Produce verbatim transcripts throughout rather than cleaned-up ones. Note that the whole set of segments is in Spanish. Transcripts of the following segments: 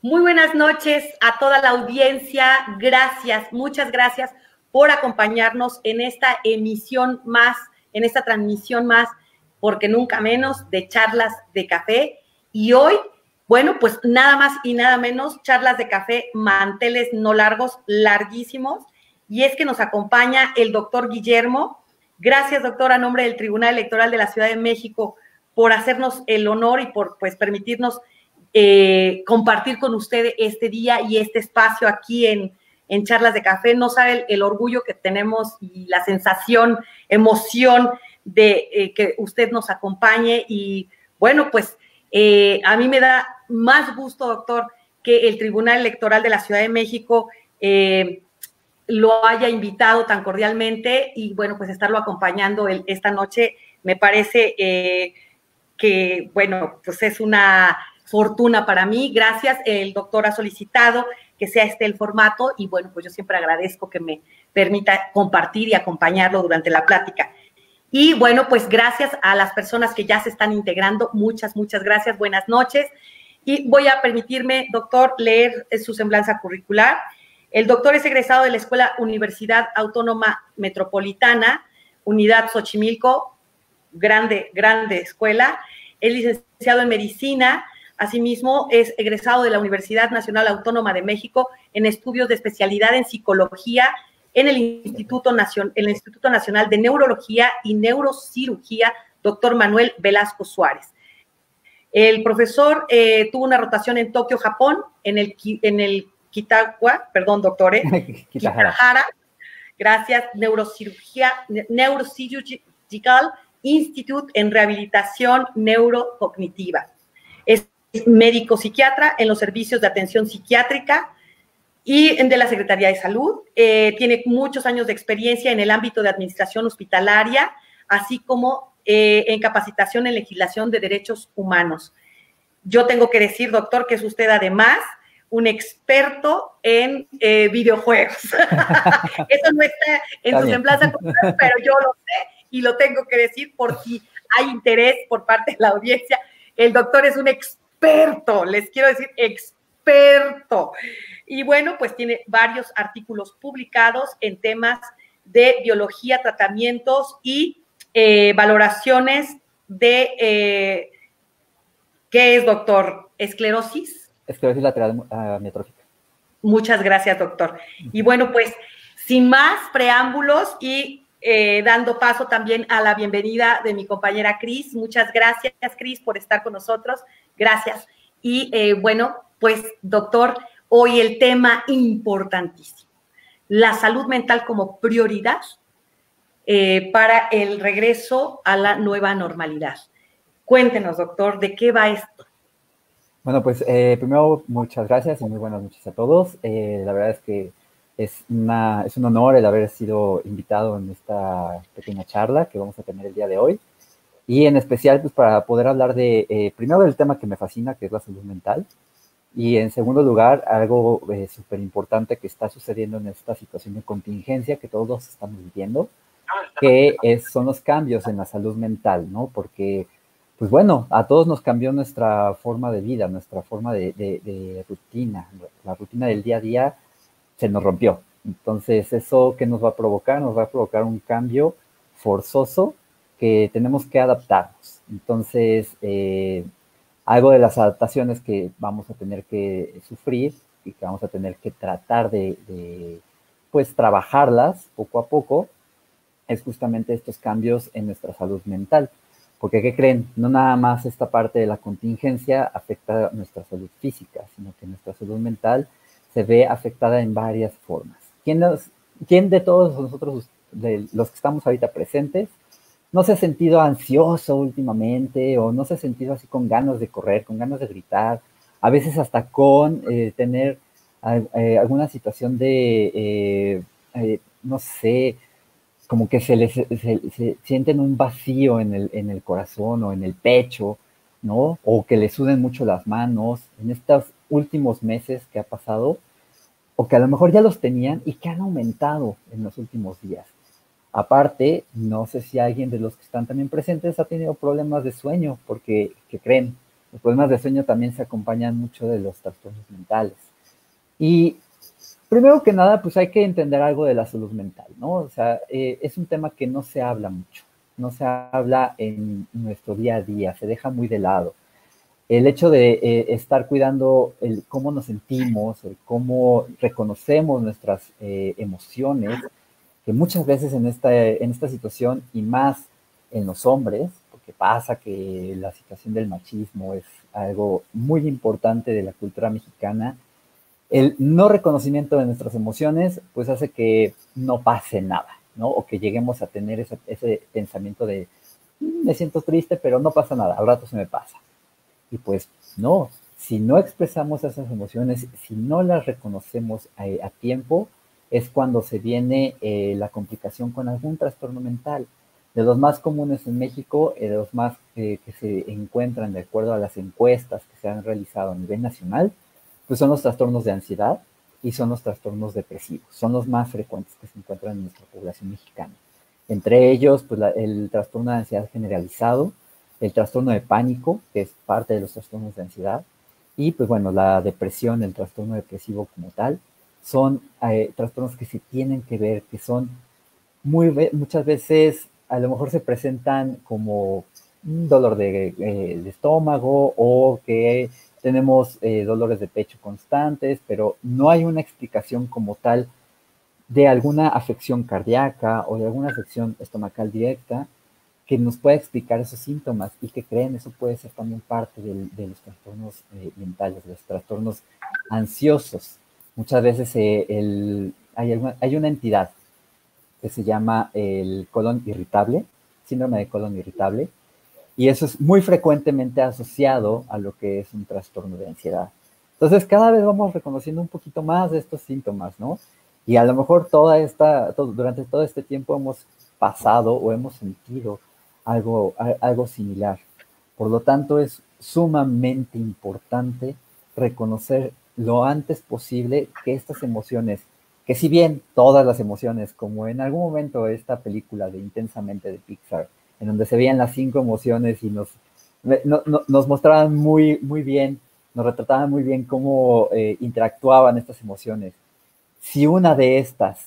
Muy buenas noches a toda la audiencia. Gracias, muchas gracias por acompañarnos en esta emisión más, en esta transmisión más, porque nunca menos, de Charlas de Café. Y hoy, bueno, pues nada más y nada menos, charlas de café, manteles no largos, larguísimos. Y es que nos acompaña el doctor Guillermo. Gracias, doctor, a nombre del Tribunal Electoral de la Ciudad de México, por hacernos el honor y por, pues, permitirnos Eh, compartir con usted este día y este espacio aquí en, en Charlas de Café. No sabe el, el orgullo que tenemos y la sensación, emoción de eh, que usted nos acompañe. Y bueno, pues eh, a mí me da más gusto, doctor, que el Tribunal Electoral de la Ciudad de México eh, lo haya invitado tan cordialmente y bueno, pues estarlo acompañando el, esta noche me parece eh, que, bueno, pues es una fortuna para mí. Gracias, el doctor ha solicitado que sea este el formato y bueno, pues yo siempre agradezco que me permita compartir y acompañarlo durante la plática. Y bueno, pues gracias a las personas que ya se están integrando, muchas, muchas gracias, buenas noches. Y voy a permitirme, doctor, leer su semblanza curricular. El doctor es egresado de la Escuela Universidad Autónoma Metropolitana, Unidad Xochimilco, grande, grande escuela. Es licenciado en Medicina. Asimismo, es egresado de la Universidad Nacional Autónoma de México en estudios de especialidad en psicología en el Instituto, Nacion- el Instituto Nacional de Neurología y Neurocirugía, doctor Manuel Velasco Suárez. El profesor eh, tuvo una rotación en Tokio, Japón, en el, en el Kitagawa, perdón, doctor, eh, Kitahara, gracias, Neurocirugía, Neurosurgical Institute en Rehabilitación Neurocognitiva. Es médico psiquiatra en los servicios de atención psiquiátrica y de la Secretaría de Salud. Eh, tiene muchos años de experiencia en el ámbito de administración hospitalaria, así como eh, en capacitación en legislación de derechos humanos. Yo tengo que decir, doctor, que es usted además un experto en eh, videojuegos. Eso no está en su semblanza, pero yo lo sé y lo tengo que decir por si hay interés por parte de la audiencia. El doctor es un experto, les quiero decir, experto. Y bueno, pues tiene varios artículos publicados en temas de biología, tratamientos y eh, valoraciones de, eh, ¿qué es, doctor? ¿Esclerosis? Esclerosis lateral amiotrófica. Muchas gracias, doctor. Y bueno, pues, sin más preámbulos y Eh, dando paso también a la bienvenida de mi compañera Cris. Muchas gracias, Cris, por estar con nosotros. Gracias. Y eh, bueno, pues, doctor, hoy el tema importantísimo, la salud mental como prioridad eh, para el regreso a la nueva normalidad. Cuéntenos, doctor, ¿de qué va esto? Bueno, pues eh, primero, muchas gracias y muy buenas noches a todos. Eh, la verdad es que Es, una, es un honor el haber sido invitado en esta pequeña charla que vamos a tener el día de hoy. Y en especial, pues, para poder hablar de, eh, primero, del tema que me fascina, que es la salud mental. Y en segundo lugar, algo eh, súper importante que está sucediendo en esta situación de contingencia que todos estamos viviendo, que es, son los cambios en la salud mental, ¿no? Porque, pues bueno, a todos nos cambió nuestra forma de vida, nuestra forma de, de, de rutina. La rutina del día a día se nos rompió. Entonces, ¿eso qué nos va a provocar? Nos va a provocar un cambio forzoso que tenemos que adaptarnos. Entonces, eh, algo de las adaptaciones que vamos a tener que sufrir y que vamos a tener que tratar de, de pues, trabajarlas poco a poco, es justamente estos cambios en nuestra salud mental. Porque, ¿qué creen? No nada más esta parte de la contingencia afecta a nuestra salud física, sino que nuestra salud mental se ve afectada en varias formas. ¿Quién, nos, quién de todos nosotros, de los que estamos ahorita presentes, no se ha sentido ansioso últimamente o no se ha sentido así con ganas de correr, con ganas de gritar, a veces hasta con eh, tener eh, alguna situación de, eh, eh, no sé, como que se les se, se sienten un vacío en el, en el corazón o en el pecho, ¿no? O que le suden mucho las manos en estos últimos meses que ha pasado, o que a lo mejor ya los tenían y que han aumentado en los últimos días. Aparte, no sé si alguien de los que están también presentes ha tenido problemas de sueño, porque, ¿qué creen? Los problemas de sueño también se acompañan mucho de los trastornos mentales. Y primero que nada, pues hay que entender algo de la salud mental, ¿no? O sea, eh, es un tema que no se habla mucho, no se habla en nuestro día a día, se deja muy de lado. El hecho de eh, estar cuidando el cómo nos sentimos, el cómo reconocemos nuestras eh, emociones, que muchas veces en esta, en esta situación, y más en los hombres, porque pasa que la situación del machismo es algo muy importante de la cultura mexicana, el no reconocimiento de nuestras emociones, pues hace que no pase nada, ¿no? O que lleguemos a tener ese, ese pensamiento de, "Mm, me siento triste, pero no pasa nada, al rato se me pasa". Y pues no, si no expresamos esas emociones, si no las reconocemos a, a tiempo, es cuando se viene eh, la complicación con algún trastorno mental. De los más comunes en México, eh, de los más eh, que se encuentran de acuerdo a las encuestas que se han realizado a nivel nacional, pues son los trastornos de ansiedad y son los trastornos depresivos. Son los más frecuentes que se encuentran en nuestra población mexicana. Entre ellos, pues la, el trastorno de ansiedad generalizado, el trastorno de pánico, que es parte de los trastornos de ansiedad, y pues bueno, la depresión, el trastorno depresivo como tal, son eh, trastornos que se tienen que ver, que son muy, muchas veces, a lo mejor se presentan como un dolor de, eh, de estómago o que tenemos eh, dolores de pecho constantes, pero no hay una explicación como tal de alguna afección cardíaca o de alguna afección estomacal directa que nos pueda explicar esos síntomas y que creen, eso puede ser también parte del, de los trastornos eh, mentales, de los trastornos ansiosos. Muchas veces eh, el, hay, alguna, hay una entidad que se llama el colon irritable, síndrome de colon irritable, y eso es muy frecuentemente asociado a lo que es un trastorno de ansiedad. Entonces, cada vez vamos reconociendo un poquito más de estos síntomas, ¿no? Y a lo mejor toda esta, todo, durante todo este tiempo hemos pasado o hemos sentido algo, algo similar. Por lo tanto, es sumamente importante reconocer lo antes posible que estas emociones, que si bien todas las emociones, como en algún momento esta película de Intensamente de Pixar, en donde se veían las cinco emociones y nos, no, no, nos mostraban muy, muy bien, nos retrataban muy bien cómo eh, interactuaban estas emociones. Si una de estas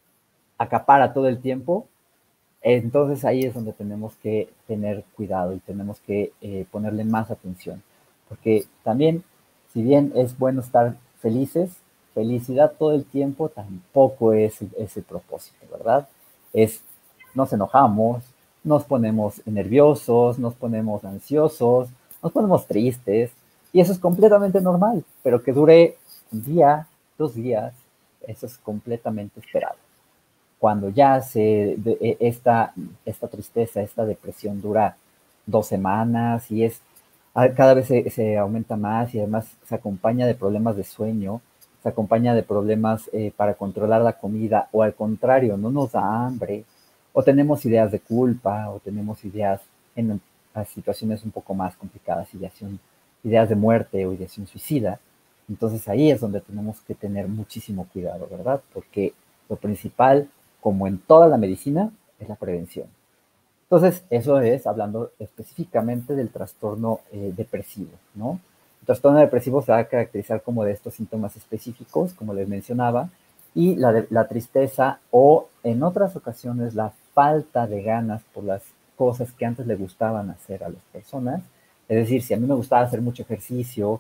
acapara todo el tiempo, entonces ahí es donde tenemos que tener cuidado y tenemos que eh, ponerle más atención. Porque también, si bien es bueno estar felices, felicidad todo el tiempo tampoco es ese propósito, ¿verdad? Es, nos enojamos, nos ponemos nerviosos, nos ponemos ansiosos, nos ponemos tristes, y eso es completamente normal, pero que dure un día, dos días, eso es completamente esperado. Cuando ya se, de, esta, esta tristeza, esta depresión dura dos semanas y es, cada vez se, se aumenta más y además se acompaña de problemas de sueño, se acompaña de problemas eh, para controlar la comida, o al contrario, no nos da hambre, o tenemos ideas de culpa, o tenemos ideas en las situaciones un poco más complicadas, ideación, ideas de muerte o ideación suicida. Entonces ahí es donde tenemos que tener muchísimo cuidado, ¿verdad? Porque lo principal, como en toda la medicina, es la prevención. Entonces, eso es hablando específicamente del trastorno eh, depresivo, ¿no? El trastorno depresivo se va a caracterizar como de estos síntomas específicos, como les mencionaba, y la, de, la tristeza o, en otras ocasiones, la falta de ganas por las cosas que antes le gustaban hacer a las personas. Es decir, si a mí me gustaba hacer mucho ejercicio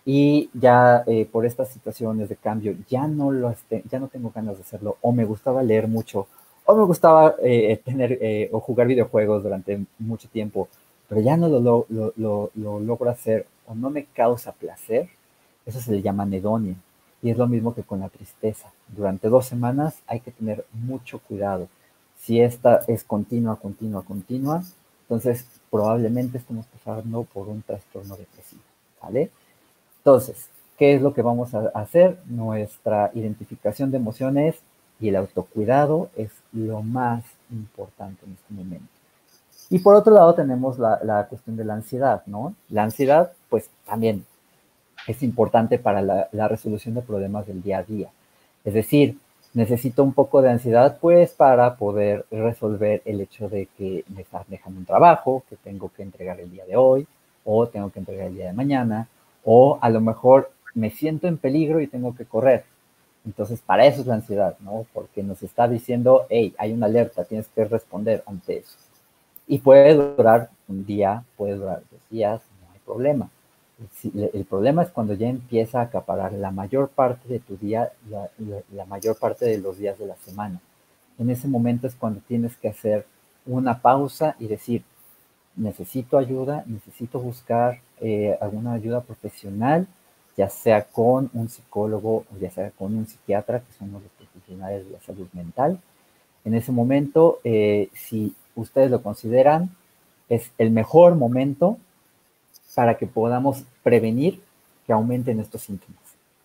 y ya eh, por estas situaciones de cambio ya no, lo este, ya no tengo ganas de hacerlo, o me gustaba leer mucho, o me gustaba eh, tener eh, o jugar videojuegos durante mucho tiempo, pero ya no lo, lo, lo, lo, lo logro hacer o no me causa placer, eso se le llama anedonia. Y es lo mismo que con la tristeza. Durante dos semanas hay que tener mucho cuidado. Si esta es continua, continua, continua, entonces probablemente estemos pasando por un trastorno depresivo, ¿vale? Entonces, ¿qué es lo que vamos a hacer? Nuestra identificación de emociones y el autocuidado es lo más importante en este momento. Y por otro lado tenemos la, la cuestión de la ansiedad, ¿no? La ansiedad, pues también es importante para la, la resolución de problemas del día a día. Es decir, necesito un poco de ansiedad, pues, para poder resolver el hecho de que me están dejando un trabajo que tengo que entregar el día de hoy, o tengo que entregar el día de mañana, o a lo mejor me siento en peligro y tengo que correr. Entonces, para eso es la ansiedad, ¿no? Porque nos está diciendo, hey, hay una alerta, tienes que responder ante eso. Y puede durar un día, puede durar dos días, no hay problema. El, el problema es cuando ya empieza a acaparar la mayor parte de tu día, la, la, la mayor parte de los días de la semana. En ese momento es cuando tienes que hacer una pausa y decir, necesito ayuda, necesito buscar eh, alguna ayuda profesional, ya sea con un psicólogo o ya sea con un psiquiatra, que son los profesionales de la salud mental. En ese momento, eh, si ustedes lo consideran, es el mejor momento para que podamos prevenir que aumenten estos síntomas.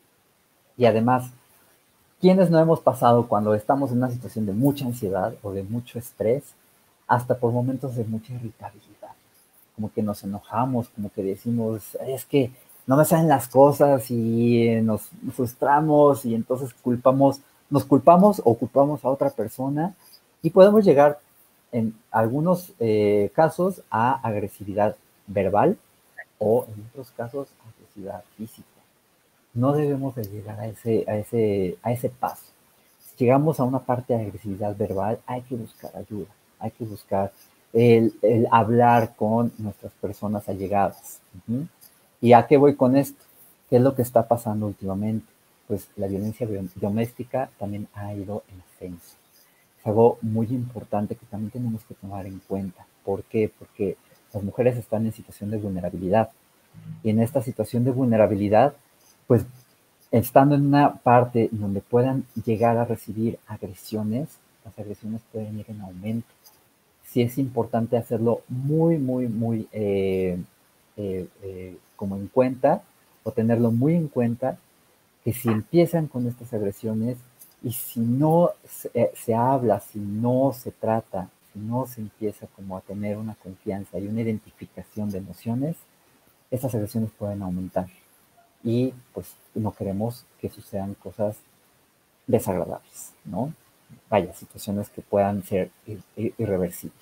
Y además, ¿quiénes no hemos pasado cuando estamos en una situación de mucha ansiedad o de mucho estrés, hasta por momentos de mucha irritabilidad? Como que nos enojamos, como que decimos, es que no me salen las cosas y nos frustramos y entonces culpamos, nos culpamos o culpamos a otra persona y podemos llegar en algunos eh, casos a agresividad verbal o en otros casos agresividad física. No debemos de llegar a ese, a ese, a ese paso. Si llegamos a una parte de agresividad verbal, hay que buscar ayuda, hay que buscar el, el hablar con nuestras personas allegadas. Uh-huh. ¿Y a qué voy con esto? ¿Qué es lo que está pasando últimamente? Pues la violencia doméstica también ha ido en ascenso. Es algo muy importante que también tenemos que tomar en cuenta. ¿Por qué? Porque las mujeres están en situación de vulnerabilidad. Y en esta situación de vulnerabilidad, pues estando en una parte donde puedan llegar a recibir agresiones, las agresiones pueden ir en aumento. Sí es importante hacerlo muy, muy, muy eh, eh, eh, como en cuenta, o tenerlo muy en cuenta, que si empiezan con estas agresiones y si no se, eh, se habla, si no se trata, si no se empieza como a tener una confianza y una identificación de emociones, estas agresiones pueden aumentar. Y pues no queremos que sucedan cosas desagradables, ¿no? Vaya, situaciones que puedan ser ir irreversibles.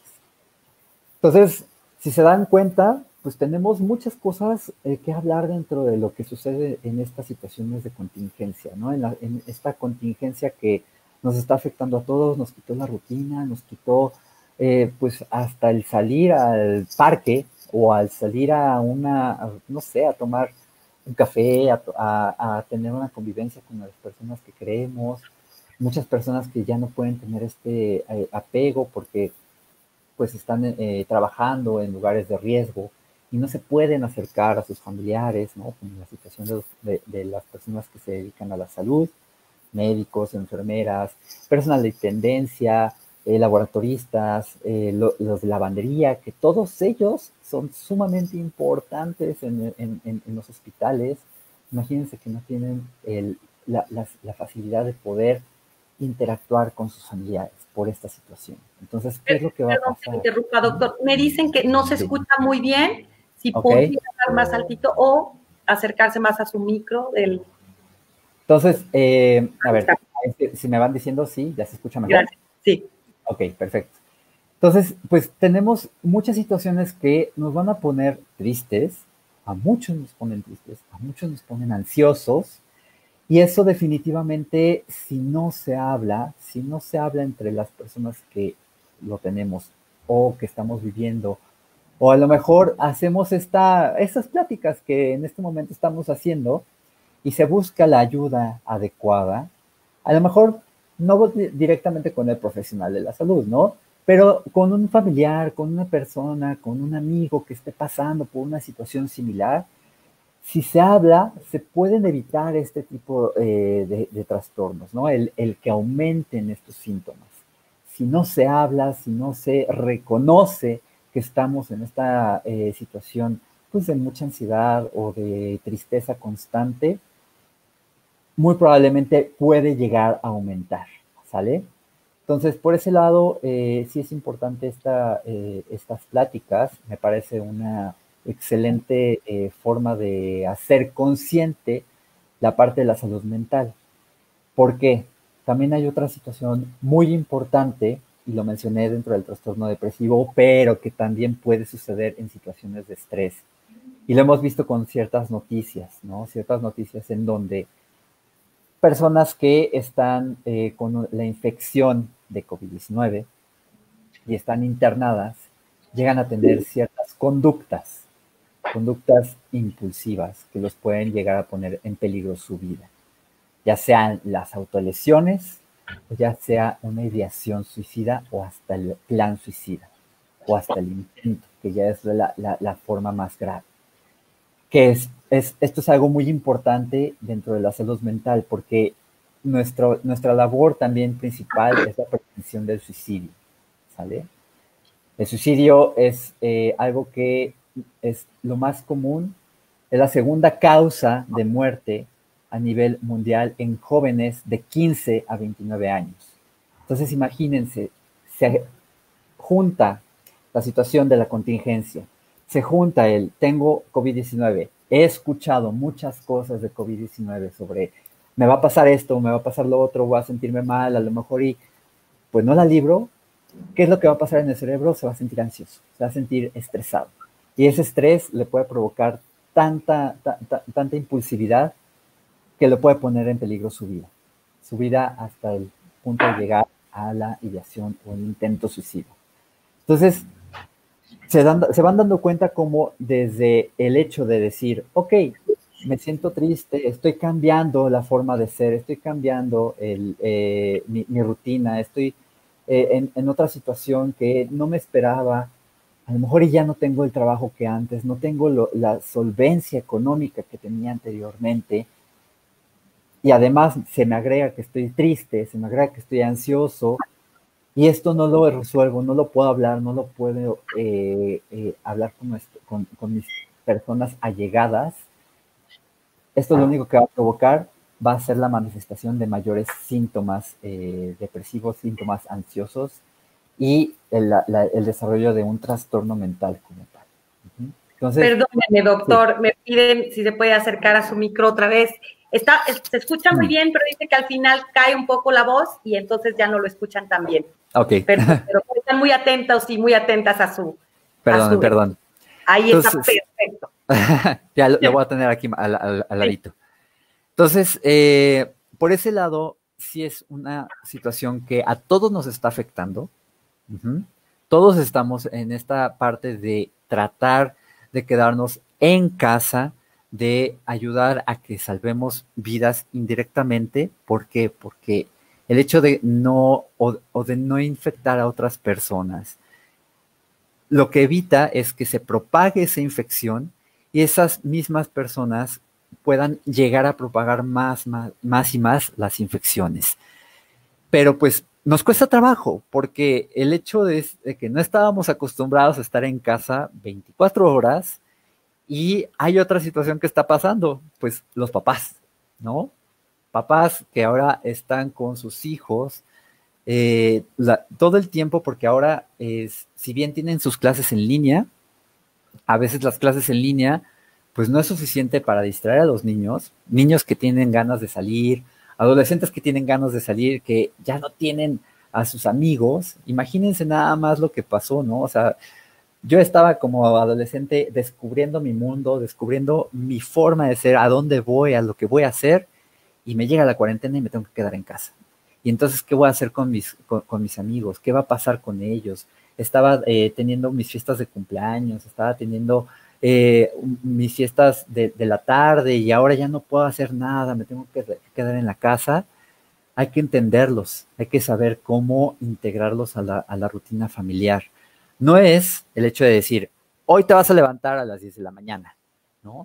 Entonces, si se dan cuenta, pues tenemos muchas cosas eh, que hablar dentro de lo que sucede en estas situaciones de contingencia, ¿no? En, la, en esta contingencia que nos está afectando a todos, nos quitó la rutina, nos quitó eh, pues hasta el salir al parque o al salir a una, a, no sé, a tomar un café, a, a, a tener una convivencia con las personas que queremos. Muchas personas que ya no pueden tener este eh, apego porque pues están eh, trabajando en lugares de riesgo y no se pueden acercar a sus familiares, ¿no? Como la situación de, de, de las personas que se dedican a la salud, médicos, enfermeras, personal de intendencia, eh, laboratoristas, eh, lo, los de lavandería, que todos ellos son sumamente importantes en, en, en, en los hospitales. Imagínense que no tienen el, la, la, la facilidad de poder interactuar con sus familiares por esta situación. Entonces, ¿qué es lo que va Perdón, a pasar? que interrumpa, doctor. Me dicen que no se Sí. escucha muy bien. Si Okay. pudiera hablar más altito o acercarse más a su micro. Del... Entonces, eh, a ver, si me van diciendo sí, ya se escucha mejor. Gracias. Sí. Ok, perfecto. Entonces, pues tenemos muchas situaciones que nos van a poner tristes, a muchos nos ponen tristes, a muchos nos ponen ansiosos, y eso definitivamente, si no se habla, si no se habla entre las personas que lo tenemos o que estamos viviendo, o a lo mejor hacemos esta, estas pláticas que en este momento estamos haciendo y se busca la ayuda adecuada, a lo mejor no directamente con el profesional de la salud, ¿no? Pero con un familiar, con una persona, con un amigo que esté pasando por una situación similar, si se habla, se pueden evitar este tipo eh, de, de trastornos, ¿no? El, el que aumenten estos síntomas. Si no se habla, si no se reconoce que estamos en esta eh, situación pues, de mucha ansiedad o de tristeza constante, muy probablemente puede llegar a aumentar, ¿sale? Entonces, por ese lado, eh, sí es importante esta, eh, estas pláticas. Me parece una excelente eh, forma de hacer consciente la parte de la salud mental. ¿Por qué? También hay otra situación muy importante, y lo mencioné dentro del trastorno depresivo, pero que también puede suceder en situaciones de estrés, Y lo hemos visto con ciertas noticias, ¿no? Ciertas noticias en donde personas que están eh, con la infección de COVID diecinueve y están internadas, llegan a tener ciertas conductas, conductas impulsivas que los pueden llegar a poner en peligro su vida, ya sean las autolesiones, o ya sea una ideación suicida o hasta el plan suicida, o hasta el intento, que ya es la, la, la forma más grave. Que es, es, esto es algo muy importante dentro de la salud mental, porque nuestro, nuestra labor también principal es la prevención del suicidio, ¿sale? El suicidio es eh, algo que es lo más común, es la segunda causa de muerte a nivel mundial en jóvenes de quince a veintinueve años. Entonces, imagínense, se junta la situación de la contingencia, se junta el tengo COVID diecinueve, he escuchado muchas cosas de COVID diecinueve sobre me va a pasar esto, me va a pasar lo otro, voy a sentirme mal, a lo mejor y pues no la libro. ¿Qué es lo que va a pasar en el cerebro? Se va a sentir ansioso, se va a sentir estresado. Y ese estrés le puede provocar tanta, ta, ta, tanta impulsividad que le puede poner en peligro su vida. Su vida hasta el punto de llegar a la ideación o el intento suicida. Entonces, se, dan, se van dando cuenta como desde el hecho de decir, ok, me siento triste, estoy cambiando la forma de ser, estoy cambiando el, eh, mi, mi rutina, estoy eh, en, en otra situación que no me esperaba, a lo mejor ya no tengo el trabajo que antes, no tengo lo, la solvencia económica que tenía anteriormente, y además se me agrega que estoy triste, se me agrega que estoy ansioso, y esto no lo resuelvo, no lo puedo hablar, no lo puedo eh, eh, hablar con, nuestro, con, con mis personas allegadas. Esto lo único que va a provocar va a ser la manifestación de mayores síntomas eh, depresivos, síntomas ansiosos y el, la, el desarrollo de un trastorno mental como tal. Entonces, perdóneme, doctor, sí. Me piden si se puede acercar a su micro otra vez. Está, se escucha muy bien, pero dice que al final cae un poco la voz y entonces ya no lo escuchan tan bien. Ok. Pero, pero están muy atentos y muy atentas a su... Perdón, a su, perdón. Ahí entonces, está perfecto. Ya lo, lo voy a tener aquí al, al, al ladito. Entonces, eh, por ese lado, sí es una situación que a todos nos está afectando. Uh-huh. Todos estamos en esta parte de tratar de quedarnos en casa, de ayudar a que salvemos vidas indirectamente. ¿Por qué? Porque el hecho de no, o, o de no infectar a otras personas, lo que evita es que se propague esa infección y esas mismas personas puedan llegar a propagar más, más, más y más las infecciones. Pero pues nos cuesta trabajo, porque el hecho de, de que no estábamos acostumbrados a estar en casa veinticuatro horas y hay otra situación que está pasando, pues los papás, ¿no? Papás que ahora están con sus hijos eh, la, todo el tiempo, porque ahora, es, si bien tienen sus clases en línea, a veces las clases en línea pues no es suficiente para distraer a los niños, niños que tienen ganas de salir, adolescentes que tienen ganas de salir, que ya no tienen a sus amigos. Imagínense nada más lo que pasó, ¿no? O sea, yo estaba como adolescente descubriendo mi mundo, descubriendo mi forma de ser, a dónde voy, a lo que voy a hacer, y me llega la cuarentena y me tengo que quedar en casa. Y entonces, ¿qué voy a hacer con mis, con, con mis amigos? ¿Qué va a pasar con ellos? Estaba eh, teniendo mis fiestas de cumpleaños, estaba teniendo eh, mis fiestas de, de la tarde y ahora ya no puedo hacer nada, me tengo que quedar en la casa. Hay que entenderlos, hay que saber cómo integrarlos a la, a la rutina familiar. No es el hecho de decir, hoy te vas a levantar a las diez de la mañana, ¿no?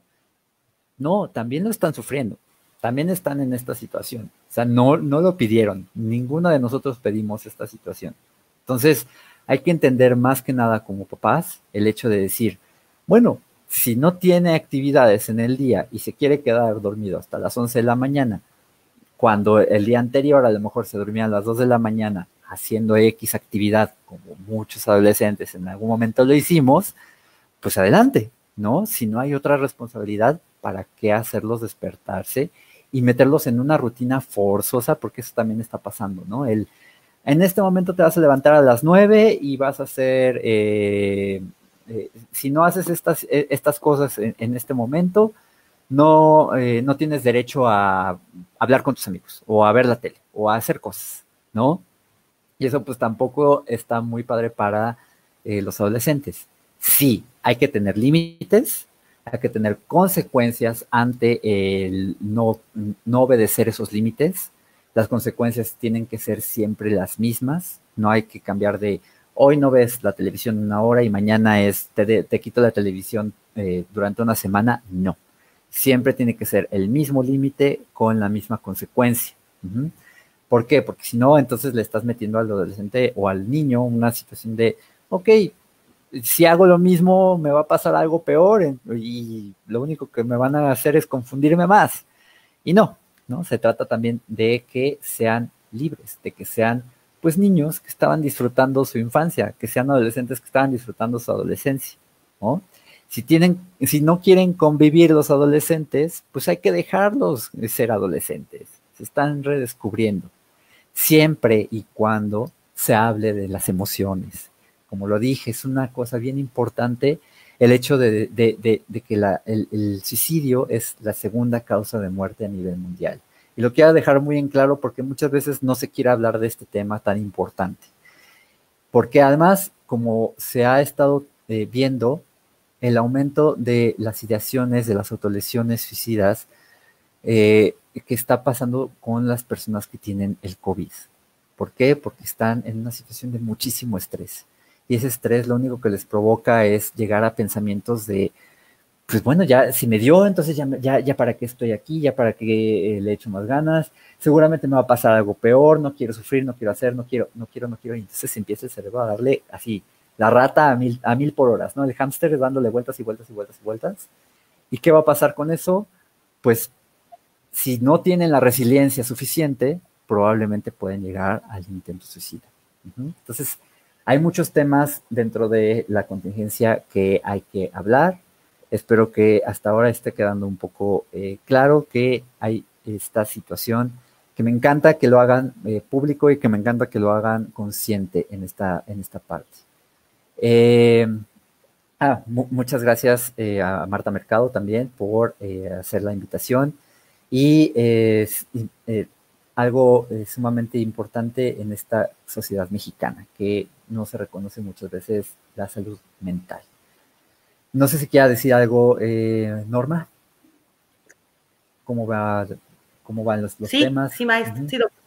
No, también lo están sufriendo, también están en esta situación. O sea, no, no lo pidieron, ninguno de nosotros pedimos esta situación. Entonces, hay que entender más que nada como papás el hecho de decir, bueno, si no tiene actividades en el día y se quiere quedar dormido hasta las once de la mañana, cuando el día anterior a lo mejor se dormía a las dos de la mañana haciendo X actividad, como muchos adolescentes en algún momento lo hicimos, pues adelante, ¿no? Si no hay otra responsabilidad, ¿para qué hacerlos despertarse y meterlos en una rutina forzosa? Porque eso también está pasando, ¿no? El, en este momento te vas a levantar a las nueve y vas a hacer, eh, eh, si no haces estas, estas cosas en, en este momento, no, eh, no tienes derecho a hablar con tus amigos, o a ver la tele, o a hacer cosas, ¿no? Y eso pues tampoco está muy padre para eh, los adolescentes. Sí, hay que tener límites, hay que tener consecuencias ante el no, no obedecer esos límites. Las consecuencias tienen que ser siempre las mismas, no hay que cambiar de hoy no ves la televisión una hora y mañana es te, de, te quito la televisión eh, durante una semana, no. Siempre tiene que ser el mismo límite con la misma consecuencia. Uh-huh. ¿Por qué? Porque si no, entonces le estás metiendo al adolescente o al niño una situación de, ok, si hago lo mismo me va a pasar algo peor y lo único que me van a hacer es confundirme más. Y no, ¿no? Se trata también de que sean libres, de que sean pues niños que estaban disfrutando su infancia, que sean adolescentes que estaban disfrutando su adolescencia, ¿no? Si tienen, si no quieren convivir los adolescentes, pues hay que dejarlos ser adolescentes. Se están redescubriendo. Siempre y cuando se hable de las emociones. Como lo dije, es una cosa bien importante el hecho de, de, de, de que la, el, el suicidio es la segunda causa de muerte a nivel mundial. Y lo quiero dejar muy en claro porque muchas veces no se quiere hablar de este tema tan importante. Porque además, como se ha estado eh, viendo, el aumento de las ideaciones, de las autolesiones suicidas, eh, que está pasando con las personas que tienen el COVID. ¿Por qué? Porque están en una situación de muchísimo estrés. Y ese estrés lo único que les provoca es llegar a pensamientos de, pues bueno, ya si me dio, entonces ya, ya, ya para qué estoy aquí, ya para qué eh, le echo más ganas, seguramente me va a pasar algo peor, no quiero sufrir, no quiero hacer, no quiero, no quiero, no quiero. Y entonces empieza el cerebro a darle así, la rata a mil, a mil por horas, ¿no? El hámster dándole vueltas y vueltas y vueltas y vueltas. ¿Y qué va a pasar con eso? Pues si no tienen la resiliencia suficiente, probablemente pueden llegar al intento suicida. Uh-huh. Entonces, hay muchos temas dentro de la contingencia que hay que hablar. Espero que hasta ahora esté quedando un poco eh, claro que hay esta situación, que me encanta que lo hagan eh, público y que me encanta que lo hagan consciente en esta, en esta parte. Eh, ah, mu- muchas gracias eh, a Marta Mercado también por eh, hacer la invitación. Y eh, eh, algo eh, sumamente importante en esta sociedad mexicana, que no se reconoce muchas veces la salud mental. No sé si quiera decir algo, eh, Norma. ¿Cómo, va, cómo van los, los sí, temas? Sí, maestro, Uh-huh. sí, doctor.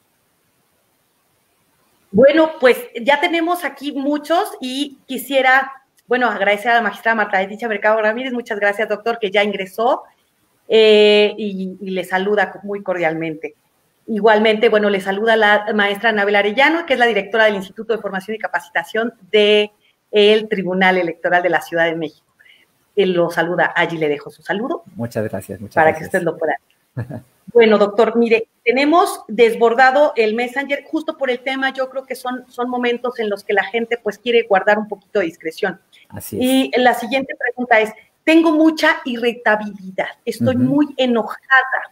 Bueno, pues ya tenemos aquí muchos y quisiera, bueno, agradecer a la magistrada Marta Leticia Mercado Ramírez. Muchas gracias, doctor, que ya ingresó. Eh, y, y le saluda muy cordialmente. Igualmente, bueno, le saluda la maestra Anabel Arellano, que es la directora del Instituto de Formación y Capacitación del Tribunal Electoral de la Ciudad de México. Él lo saluda, allí le dejo su saludo. Muchas gracias, muchas para gracias. que usted lo pueda. Bueno, doctor, mire, tenemos desbordado el Messenger justo por el tema. Yo creo que son, son momentos en los que la gente pues quiere guardar un poquito de discreción. Así es. Y la siguiente pregunta es, tengo mucha irritabilidad, estoy uh-huh. muy enojada.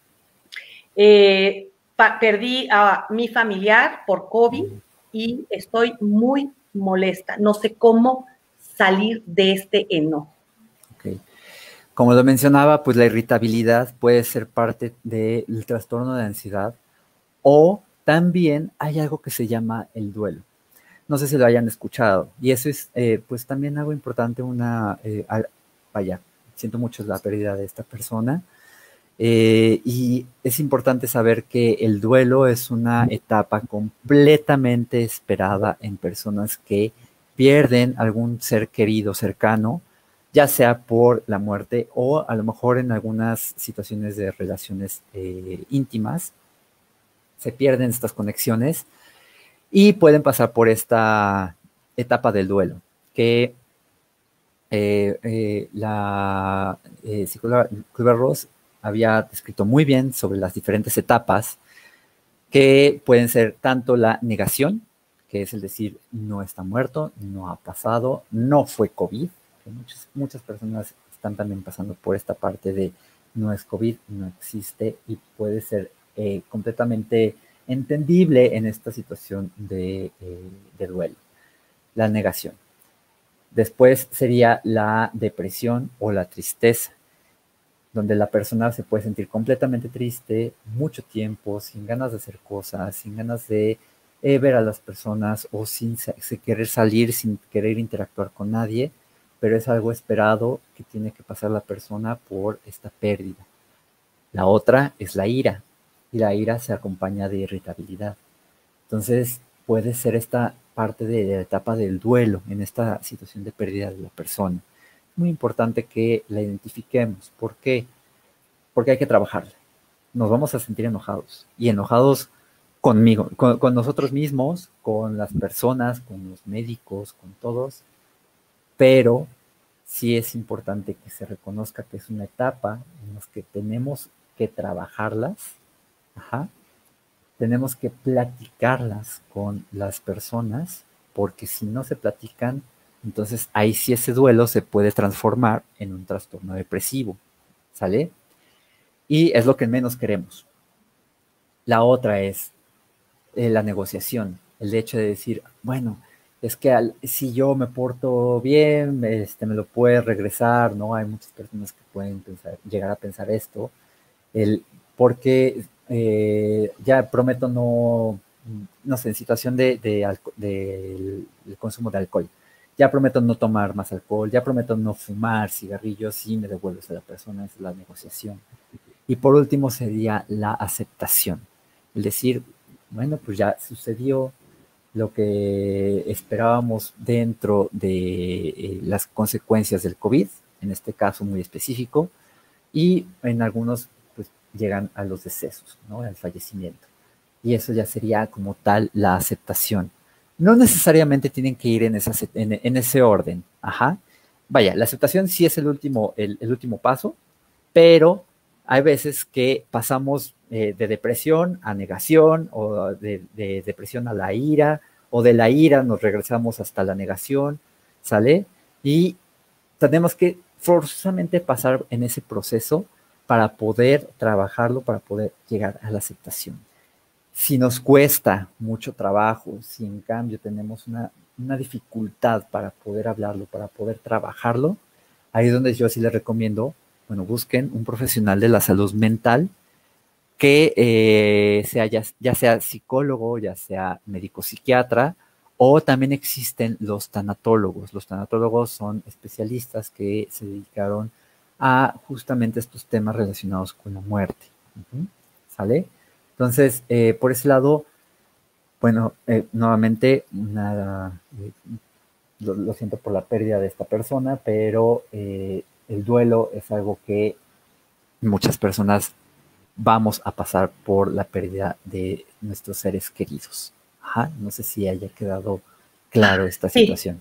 Eh, pa- perdí a mi familiar por COVID uh-huh. y estoy muy molesta. No sé cómo salir de este enojo. Okay. Como lo mencionaba, pues la irritabilidad puede ser parte del trastorno de ansiedad o también hay algo que se llama el duelo. No sé si lo hayan escuchado. Y eso es, eh, pues también algo importante, una, eh, vaya, siento mucho la pérdida de esta persona. Eh, y es importante saber que el duelo es una etapa completamente esperada en personas que pierden algún ser querido cercano, ya sea por la muerte o a lo mejor en algunas situaciones de relaciones eh, íntimas. Se pierden estas conexiones y pueden pasar por esta etapa del duelo, que eh, eh, la eh, psicóloga Kübler-Ross había descrito muy bien sobre las diferentes etapas, que pueden ser tanto la negación, que es el decir, no está muerto, no ha pasado, no fue COVID, que muchas, muchas personas están también pasando por esta parte de no es COVID, no existe, y puede ser eh, completamente entendible en esta situación de, eh, de duelo, la negación. Después sería la depresión o la tristeza, donde la persona se puede sentir completamente triste mucho tiempo, sin ganas de hacer cosas, sin ganas de eh, ver a las personas o sin, sin querer salir, sin querer interactuar con nadie, pero es algo esperado que tiene que pasar la persona por esta pérdida. La otra es la ira, y la ira se acompaña de irritabilidad. Entonces puede ser esta parte de la etapa del duelo en esta situación de pérdida de la persona. Es muy importante que la identifiquemos. ¿Por qué? Porque hay que trabajarla. Nos vamos a sentir enojados, y enojados conmigo, con, con nosotros mismos, con las personas, con los médicos, con todos, pero sí es importante que se reconozca que es una etapa en la que tenemos que trabajarlas, ajá, tenemos que platicarlas con las personas, porque si no se platican, entonces ahí sí ese duelo se puede transformar en un trastorno depresivo, ¿sale? Y es lo que menos queremos. La otra es eh, la negociación, el hecho de decir, bueno, es que al, si yo me porto bien, este, me lo puede regresar, ¿no? Hay muchas personas que pueden pensar, llegar a pensar esto, el, porque eh, ya prometo no, no sé, en situación de, de, alco de, de consumo de alcohol, ya prometo no tomar más alcohol, ya prometo no fumar cigarrillos y me devuelves a la persona, es la negociación. Y por último sería la aceptación, el decir, bueno, pues ya sucedió lo que esperábamos dentro de eh, las consecuencias del COVID, en este caso muy específico, y en algunos pues llegan a los decesos, ¿no? Al fallecimiento. Y eso ya sería como tal la aceptación. No necesariamente tienen que ir en, esa, en, en ese orden, ajá. Vaya, la aceptación sí es el último, el, el último paso, pero hay veces que pasamos eh, de depresión a negación, o de, de depresión a la ira, o de la ira nos regresamos hasta la negación, ¿sale? Y tenemos que forzosamente pasar en ese proceso para poder trabajarlo, para poder llegar a la aceptación. Si nos cuesta mucho trabajo, si en cambio tenemos una, una dificultad para poder hablarlo, para poder trabajarlo, ahí es donde yo sí les recomiendo, bueno, busquen un profesional de la salud mental que eh, sea ya, ya sea psicólogo, ya sea médico psiquiatra, o también existen los tanatólogos. Los tanatólogos son especialistas que se dedicaron a justamente estos temas relacionados con la muerte. Uh-huh. ¿Sale? Entonces, eh, por ese lado, bueno, eh, nuevamente, nada, eh, lo, lo siento por la pérdida de esta persona, pero eh, el duelo es algo que muchas personas vamos a pasar por la pérdida de nuestros seres queridos. Ajá, no sé si haya quedado claro esta sí. situación.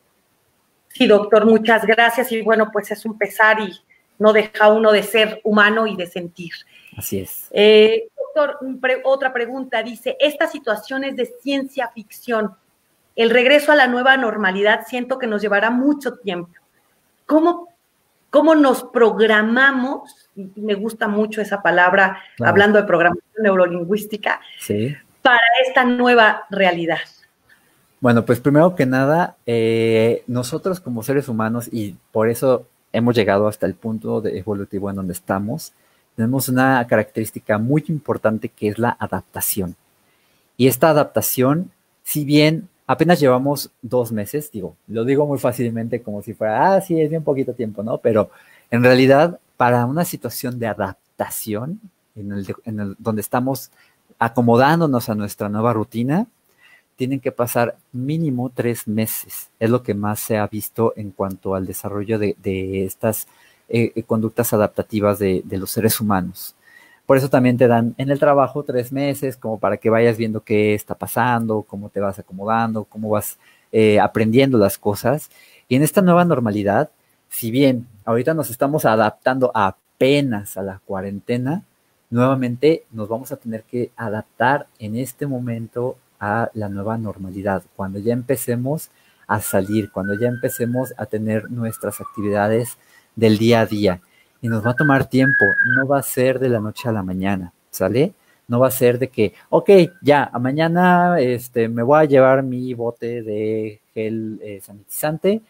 Sí, doctor, muchas gracias. Y bueno, pues es un pesar y no deja uno de ser humano y de sentir. Así es. Eh, doctor, pre otra pregunta. Dice, estas situaciones de ciencia ficción, el regreso a la nueva normalidad, siento que nos llevará mucho tiempo. ¿Cómo, cómo nos programamos? Y me gusta mucho esa palabra, claro, hablando de programación neurolingüística, sí, para esta nueva realidad. Bueno, pues primero que nada, eh, nosotros como seres humanos, y por eso hemos llegado hasta el punto de evolutivo en donde estamos, tenemos una característica muy importante que es la adaptación. Y esta adaptación, si bien apenas llevamos dos meses, digo, lo digo muy fácilmente como si fuera, ah, sí, es bien poquito tiempo, ¿no? Pero en realidad, para una situación de adaptación, en el, en el, donde estamos acomodándonos a nuestra nueva rutina, tienen que pasar mínimo tres meses. Es lo que más se ha visto en cuanto al desarrollo de, de estas eh, conductas adaptativas de, de los seres humanos. Por eso también te dan en el trabajo tres meses, como para que vayas viendo qué está pasando, cómo te vas acomodando, cómo vas eh, aprendiendo las cosas. Y en esta nueva normalidad, si bien ahorita nos estamos adaptando apenas a la cuarentena, nuevamente nos vamos a tener que adaptar en este momento a la nueva normalidad, cuando ya empecemos a salir, cuando ya empecemos a tener nuestras actividades del día a día. Y nos va a tomar tiempo, no va a ser de la noche a la mañana, ¿sale? No va a ser de que, ok, ya, a mañana este, me voy a llevar mi bote de gel eh, sanitizante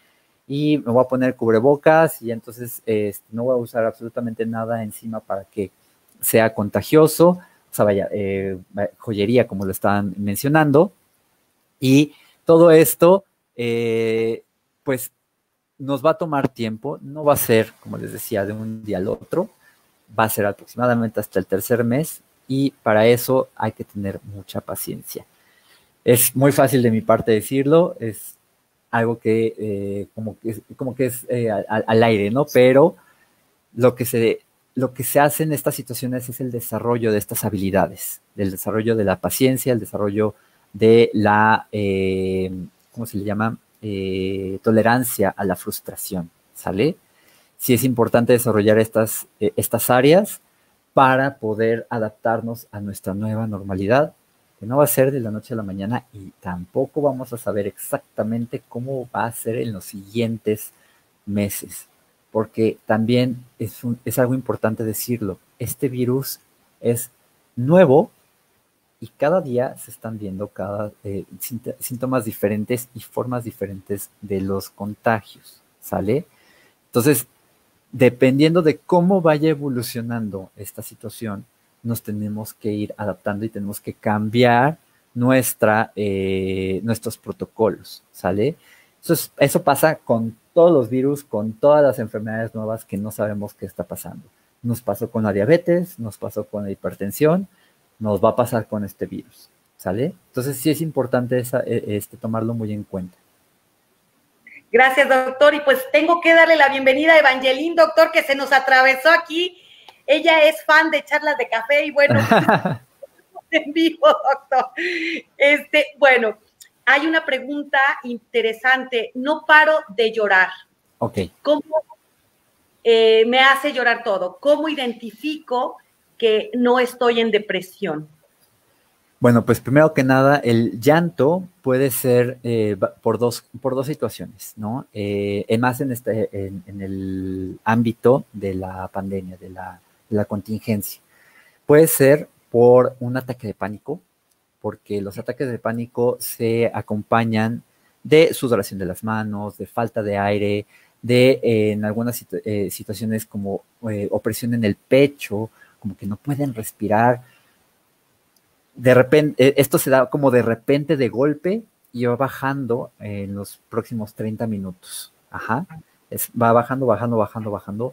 y me voy a poner cubrebocas y entonces eh, no voy a usar absolutamente nada encima para que sea contagioso, o sea, vaya, eh, joyería como lo estaban mencionando, y todo esto, eh, pues, nos va a tomar tiempo, no va a ser, como les decía, de un día al otro, va a ser aproximadamente hasta el tercer mes, y para eso hay que tener mucha paciencia. Es muy fácil de mi parte decirlo, es algo que eh, como que, como que es eh, al, al aire, ¿no? Pero lo que, se, lo que se hace en estas situaciones es el desarrollo de estas habilidades, el desarrollo de la paciencia, el desarrollo de la, eh, ¿cómo se le llama? Eh, tolerancia a la frustración, ¿sale? Sí es importante desarrollar estas, eh, estas áreas para poder adaptarnos a nuestra nueva normalidad, que no va a ser de la noche a la mañana y tampoco vamos a saber exactamente cómo va a ser en los siguientes meses, porque también es, un, es algo importante decirlo, este virus es nuevo y cada día se están viendo cada, eh, síntomas diferentes y formas diferentes de los contagios, ¿sale? Entonces, dependiendo de cómo vaya evolucionando esta situación, nos tenemos que ir adaptando y tenemos que cambiar nuestra, eh, nuestros protocolos, ¿sale? Eso, es, eso pasa con todos los virus, con todas las enfermedades nuevas que no sabemos qué está pasando. Nos pasó con la diabetes, nos pasó con la hipertensión, nos va a pasar con este virus, ¿sale? Entonces sí es importante esa, este, tomarlo muy en cuenta. Gracias, doctor. Y pues tengo que darle la bienvenida a Evangeline, doctor, que se nos atravesó aquí. Ella es fan de charlas de café y bueno, en vivo, doctor. Este, bueno, hay una pregunta interesante. No paro de llorar. Ok. ¿Cómo eh, me hace llorar todo? ¿Cómo identifico que no estoy en depresión? Bueno, pues primero que nada, el llanto puede ser eh, por, dos, por dos situaciones, ¿no? Eh, más en, este, en, en el ámbito de la pandemia, de la, de la contingencia. Puede ser por un ataque de pánico, porque los ataques de pánico se acompañan de sudoración de las manos, de falta de aire, de eh, en algunas situ eh, situaciones como eh, opresión en el pecho, como que no pueden respirar. De repente, esto se da como de repente, de golpe, y va bajando en los próximos treinta minutos. Ajá. Es, va bajando, bajando, bajando, bajando.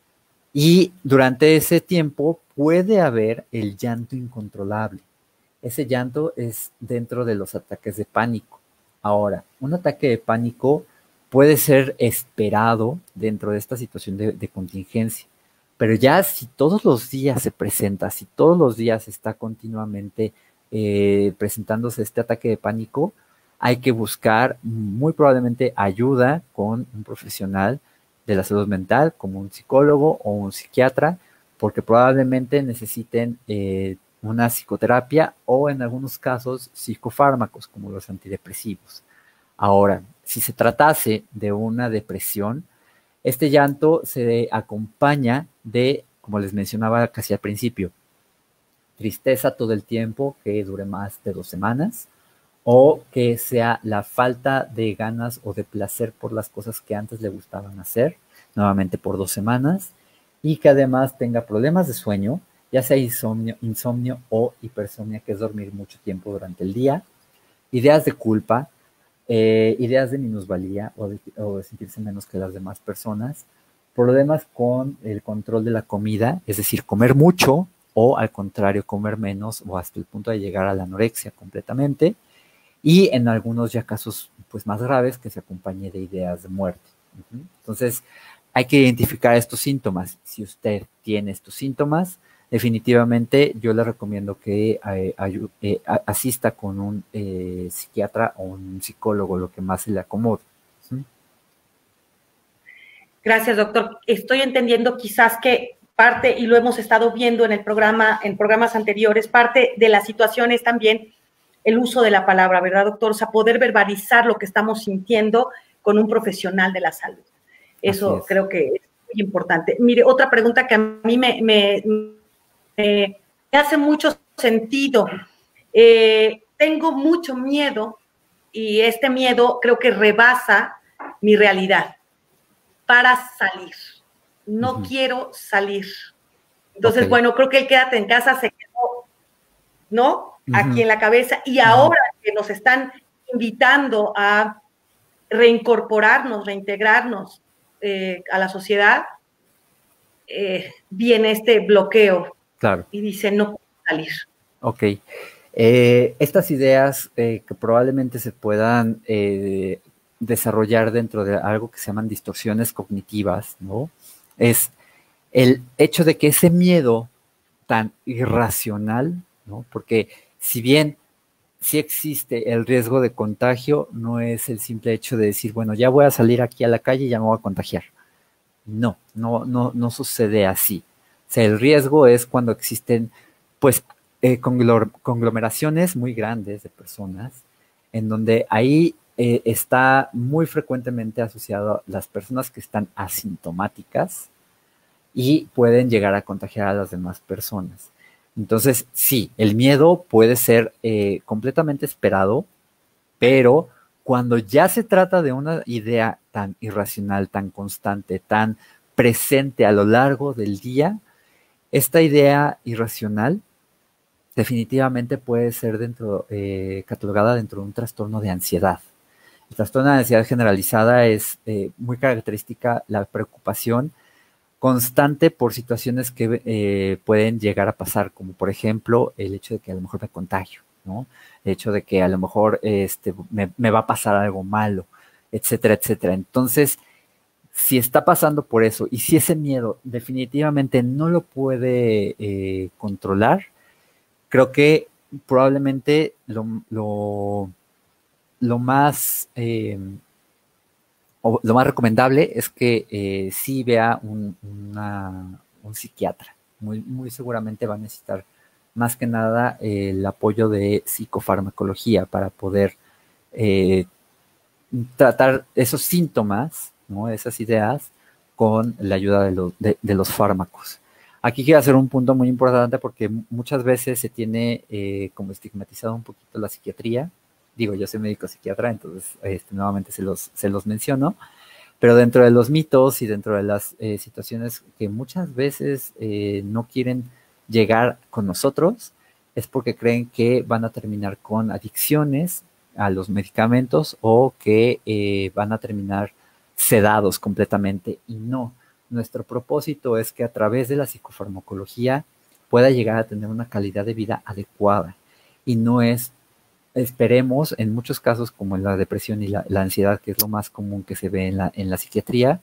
Y durante ese tiempo puede haber el llanto incontrolable. Ese llanto es dentro de los ataques de pánico. Ahora, un ataque de pánico puede ser esperado dentro de esta situación de, de contingencia. Pero ya si todos los días se presenta, si todos los días está continuamente eh, presentándose este ataque de pánico, hay que buscar muy probablemente ayuda con un profesional de la salud mental, como un psicólogo o un psiquiatra, porque probablemente necesiten eh, una psicoterapia o en algunos casos psicofármacos, como los antidepresivos. Ahora, si se tratase de una depresión, este llanto se acompaña de, como les mencionaba casi al principio, tristeza todo el tiempo que dure más de dos semanas, o que sea la falta de ganas o de placer por las cosas que antes le gustaban hacer, nuevamente por dos semanas, y que además tenga problemas de sueño, ya sea insomnio, insomnio o hipersomnia, que es dormir mucho tiempo durante el día, ideas de culpa, Eh, ideas de minusvalía o de, o de sentirse menos que las demás personas, problemas con el control de la comida, es decir, comer mucho o al contrario comer menos o hasta el punto de llegar a la anorexia completamente, y en algunos ya casos pues más graves que se acompañe de ideas de muerte. Uh-huh. Entonces hay que identificar estos síntomas. Si usted tiene estos síntomas, definitivamente yo le recomiendo que eh, eh, asista con un eh, psiquiatra o un psicólogo, lo que más se le acomode. ¿Sí? Gracias, doctor. Estoy entendiendo quizás que parte, y lo hemos estado viendo en el programa, en programas anteriores, parte de la situación es también el uso de la palabra, ¿verdad, doctor? O sea, poder verbalizar lo que estamos sintiendo con un profesional de la salud. Eso creo que es muy importante. Mire, otra pregunta que a mí me... me Eh, me hace mucho sentido. Eh, tengo mucho miedo y este miedo creo que rebasa mi realidad. para salir. No uh-huh. quiero salir. Entonces, okay. bueno, creo que el quédate en casa se quedó, ¿no? Uh-huh. Aquí en la cabeza. Y ahora uh-huh. que nos están invitando a reincorporarnos, reintegrarnos eh, a la sociedad, eh, viene este bloqueo. Claro. Y dice, no puedo salir. Ok. Eh, estas ideas eh, que probablemente se puedan eh, desarrollar dentro de algo que se llaman distorsiones cognitivas, ¿no? Es el hecho de que ese miedo tan irracional, ¿no? Porque si bien sí existe el riesgo de contagio, no es el simple hecho de decir, bueno, ya voy a salir aquí a la calle y ya me voy a contagiar. No, no, no, no sucede así. O sea, el riesgo es cuando existen, pues, eh, conglomeraciones muy grandes de personas, en donde ahí eh, está muy frecuentemente asociado las personas que están asintomáticas y pueden llegar a contagiar a las demás personas. Entonces, sí, el miedo puede ser eh, completamente esperado, pero cuando ya se trata de una idea tan irracional, tan constante, tan presente a lo largo del día, esta idea irracional definitivamente puede ser dentro, eh, catalogada dentro de un trastorno de ansiedad. El trastorno de ansiedad generalizada es eh, muy característica la preocupación constante por situaciones que eh, pueden llegar a pasar, como por ejemplo el hecho de que a lo mejor me contagio, ¿no? El hecho de que a lo mejor este, me, me va a pasar algo malo, etcétera, etcétera. Entonces, si está pasando por eso y si ese miedo definitivamente no lo puede eh, controlar, creo que probablemente lo, lo, lo más eh, o lo más recomendable es que eh, sí vea un, una, un psiquiatra. Muy, muy seguramente va a necesitar más que nada eh, el apoyo de psicofarmacología para poder eh, tratar esos síntomas, ¿no? Esas ideas con la ayuda de, lo, de, de los fármacos. Aquí quiero hacer un punto muy importante porque muchas veces se tiene eh, como estigmatizado un poquito la psiquiatría. Digo, yo soy médico psiquiatra, entonces este, nuevamente se los, se los menciono, pero dentro de los mitos y dentro de las eh, situaciones que muchas veces eh, no quieren llegar con nosotros, es porque creen que van a terminar con adicciones a los medicamentos o que eh, van a terminar sedados completamente, y no. Nuestro propósito es que a través de la psicofarmacología pueda llegar a tener una calidad de vida adecuada, y no es, esperemos, en muchos casos como en la depresión y la, la ansiedad, que es lo más común que se ve en la, en la psiquiatría,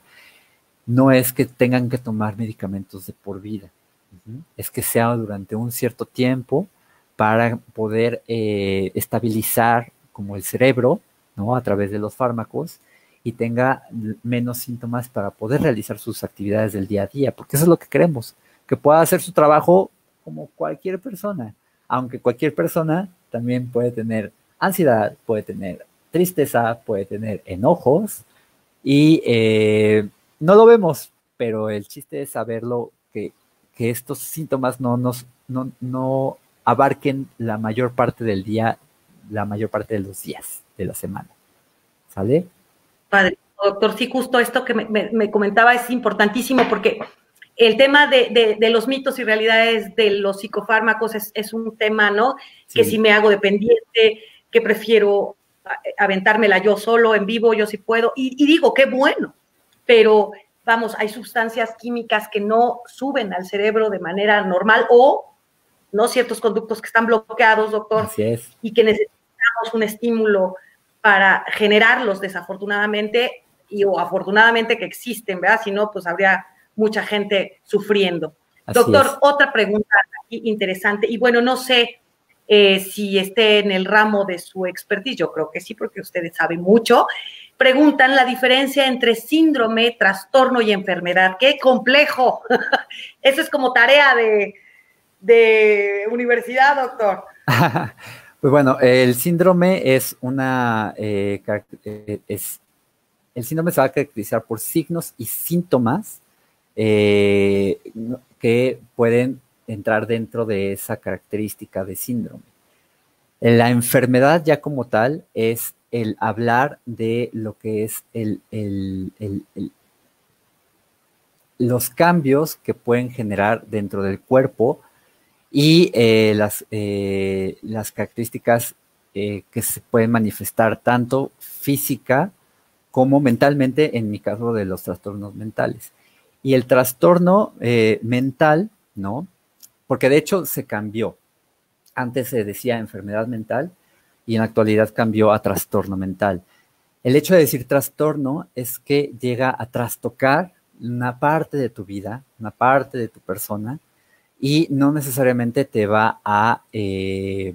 no es que tengan que tomar medicamentos de por vida, uh-huh. Es que sea durante un cierto tiempo para poder eh, estabilizar como el cerebro, ¿no? A través de los fármacos, y tenga menos síntomas para poder realizar sus actividades del día a día, porque eso es lo que queremos, que pueda hacer su trabajo como cualquier persona, aunque cualquier persona también puede tener ansiedad, puede tener tristeza, puede tener enojos, y eh, no lo vemos, pero el chiste es saberlo, que, que estos síntomas no nos no, no abarquen la mayor parte del día, la mayor parte de los días de la semana. ¿Sale? Padre, doctor, sí, justo esto que me, me, me comentaba es importantísimo, porque el tema de, de, de los mitos y realidades de los psicofármacos es, es un tema, ¿no? Sí. Que si me hago dependiente, que prefiero aventármela yo solo, en vivo, yo sí puedo, y, y digo, qué bueno, pero vamos, hay sustancias químicas que no suben al cerebro de manera normal, o no ciertos conductos que están bloqueados, doctor, así es, y que necesitamos un estímulo para generarlos, desafortunadamente, y o afortunadamente que existen, ¿verdad? Si no, pues habría mucha gente sufriendo. Así Doctor, es. Otra pregunta aquí interesante, y bueno, no sé eh, si esté en el ramo de su expertise, yo creo que sí, porque ustedes saben mucho. Preguntan la diferencia entre síndrome, trastorno y enfermedad. ¡Qué complejo! Eso es como tarea de, de universidad, doctor. Pues bueno, el síndrome es una, eh, es, el síndrome se va a caracterizar por signos y síntomas eh, que pueden entrar dentro de esa característica de síndrome. La enfermedad ya como tal es el hablar de lo que es el, el, el, el los cambios que pueden generar dentro del cuerpo y eh, las, eh, las características eh, que se pueden manifestar tanto física como mentalmente, en mi caso de los trastornos mentales. Y el trastorno eh, mental, ¿no? Porque de hecho se cambió. Antes se decía enfermedad mental y en la actualidad cambió a trastorno mental. El hecho de decir trastorno es que llega a trastocar una parte de tu vida, una parte de tu persona, y no necesariamente te va a eh,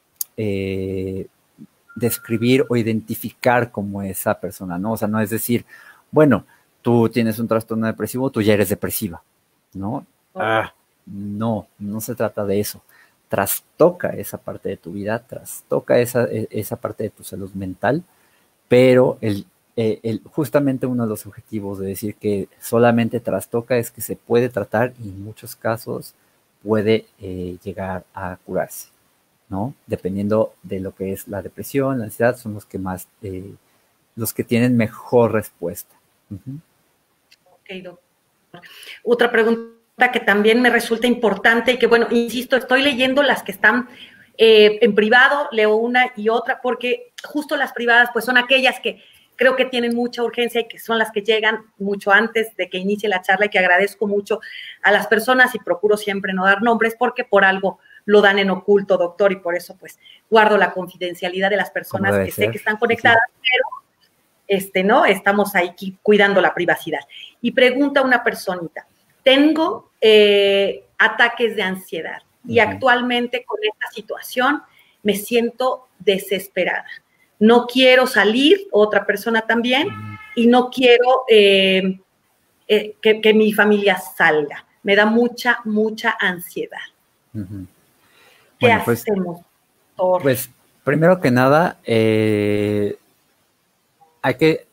eh, describir o identificar como esa persona, ¿no? O sea, no es decir, bueno, tú tienes un trastorno depresivo, tú ya eres depresiva, ¿no? Ah, no, no se trata de eso. Trastoca esa parte de tu vida, trastoca esa, esa parte de tu salud mental, pero el, eh, el, justamente uno de los objetivos de decir que solamente trastoca es que se puede tratar y en muchos casos puede eh, llegar a curarse, ¿no? Dependiendo de lo que es la depresión, la ansiedad, son los que más, eh, los que tienen mejor respuesta. Uh-huh. Ok, doctor. Otra pregunta que también me resulta importante y que, bueno, insisto, estoy leyendo las que están eh, en privado, leo una y otra, porque justo las privadas, pues son aquellas que creo que tienen mucha urgencia y que son las que llegan mucho antes de que inicie la charla y que agradezco mucho a las personas y procuro siempre no dar nombres porque por algo lo dan en oculto, doctor, y por eso pues guardo la confidencialidad de las personas que ser. sé que están conectadas, sí, sí. pero este, ¿no? Estamos ahí cuidando la privacidad. Y pregunta una personita, tengo eh, ataques de ansiedad y uh-huh. actualmente con esta situación me siento desesperada. No quiero salir, otra persona también, uh-huh. y no quiero eh, eh, que, que mi familia salga. Me da mucha, mucha ansiedad. Uh-huh. ¿Qué bueno, hacemos? Pues, pues, primero que nada, eh, hay que,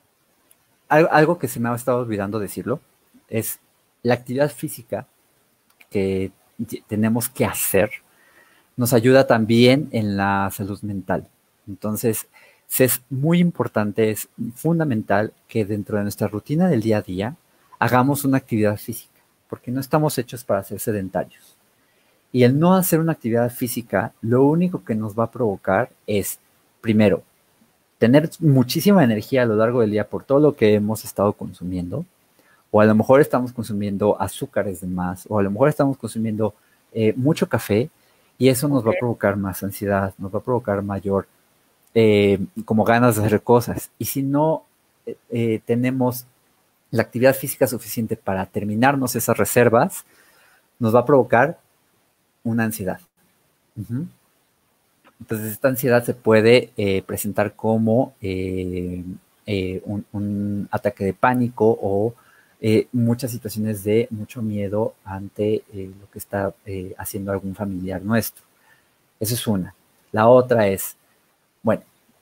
algo que se me ha estado olvidando decirlo, es la actividad física que tenemos que hacer, nos ayuda también en la salud mental. Entonces, es muy importante, es fundamental que dentro de nuestra rutina del día a día hagamos una actividad física, porque no estamos hechos para ser sedentarios. Y el no hacer una actividad física, lo único que nos va a provocar es, primero, tener muchísima energía a lo largo del día por todo lo que hemos estado consumiendo, o a lo mejor estamos consumiendo azúcares de más, o a lo mejor estamos consumiendo eh, mucho café, y eso nos okay. va a provocar más ansiedad, nos va a provocar mayor, eh, como ganas de hacer cosas. Y si no eh, eh, tenemos la actividad física suficiente para terminarnos esas reservas, nos va a provocar una ansiedad. Uh-huh. Entonces, esta ansiedad se puede eh, presentar como eh, eh, un, un ataque de pánico o eh, muchas situaciones de mucho miedo ante eh, lo que está eh, haciendo algún familiar nuestro. Esa es una. La otra es, bueno,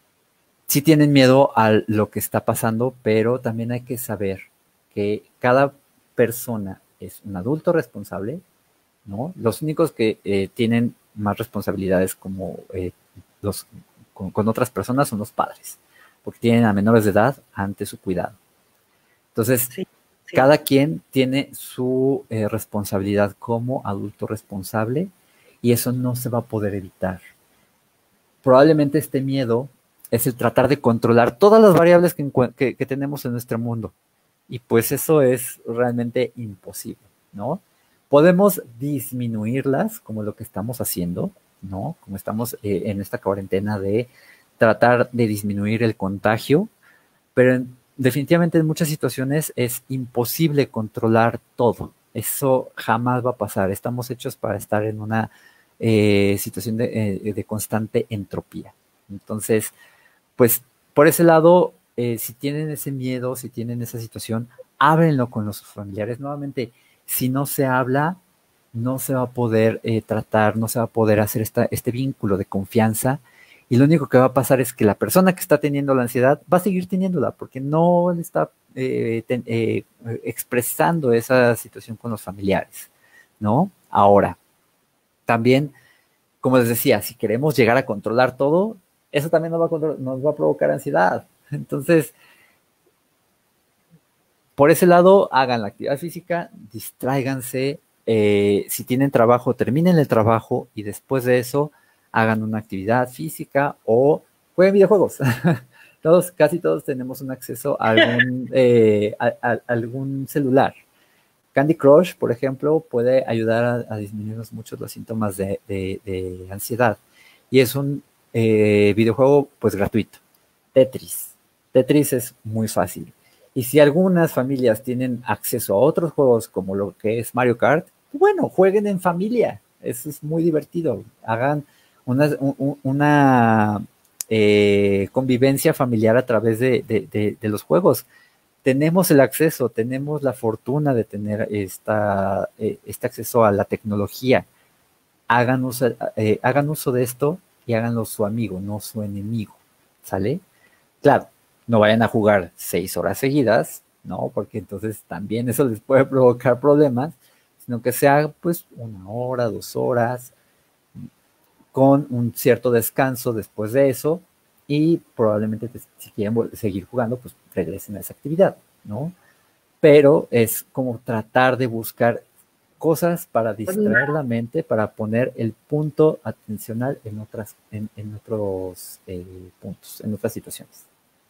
sí tienen miedo a lo que está pasando, pero también hay que saber que cada persona es un adulto responsable, ¿no? Los únicos que eh, tienen más responsabilidades como eh, los, con, con otras personas son los padres, porque tienen a menores de edad ante su cuidado. Entonces, sí, sí. cada quien tiene su eh, responsabilidad como adulto responsable y eso no se va a poder evitar. Probablemente este miedo es el tratar de controlar todas las variables que, que, que tenemos en nuestro mundo y pues eso es realmente imposible, ¿no? Podemos disminuirlas como lo que estamos haciendo, ¿no? Como estamos eh, en esta cuarentena de tratar de disminuir el contagio, pero en, definitivamente en muchas situaciones es imposible controlar todo. Eso jamás va a pasar. Estamos hechos para estar en una eh, situación de, eh, de constante entropía. Entonces, pues por ese lado, eh, si tienen ese miedo, si tienen esa situación, háblenlo con los familiares. Nuevamente, si no se habla, no se va a poder eh, tratar, no se va a poder hacer esta, este vínculo de confianza y lo único que va a pasar es que la persona que está teniendo la ansiedad va a seguir teniéndola porque no le está eh, ten, eh, expresando esa situación con los familiares, ¿no? Ahora, también, como les decía, si queremos llegar a controlar todo, eso también nos va a, nos va a provocar ansiedad. Entonces, por ese lado, hagan la actividad física, distráiganse, eh, si tienen trabajo, terminen el trabajo y después de eso hagan una actividad física o jueguen videojuegos. Todos, casi todos tenemos un acceso a algún, eh, a, a, a algún celular. Candy Crush, por ejemplo, puede ayudar a, a disminuirnos mucho los síntomas de, de, de ansiedad. Y es un eh, videojuego pues gratuito. Tetris. Tetris es muy fácil. Y si algunas familias tienen acceso a otros juegos como lo que es Mario Kart, bueno, jueguen en familia. Eso es muy divertido. Hagan una, un, una eh, convivencia familiar a través de, de, de, de los juegos. Tenemos el acceso, tenemos la fortuna de tener esta, eh, este acceso a la tecnología. Hagan uso, eh, hagan uso de esto y háganlo su amigo, no su enemigo. ¿Sale? Claro, no vayan a jugar seis horas seguidas, ¿no? Porque entonces también eso les puede provocar problemas, sino que sea pues una hora, dos horas, con un cierto descanso después de eso, y probablemente si quieren seguir jugando, pues regresen a esa actividad, ¿no? Pero es como tratar de buscar cosas para distraer la mente, para poner el punto atencional en otras, en, en otros eh, puntos, en otras situaciones.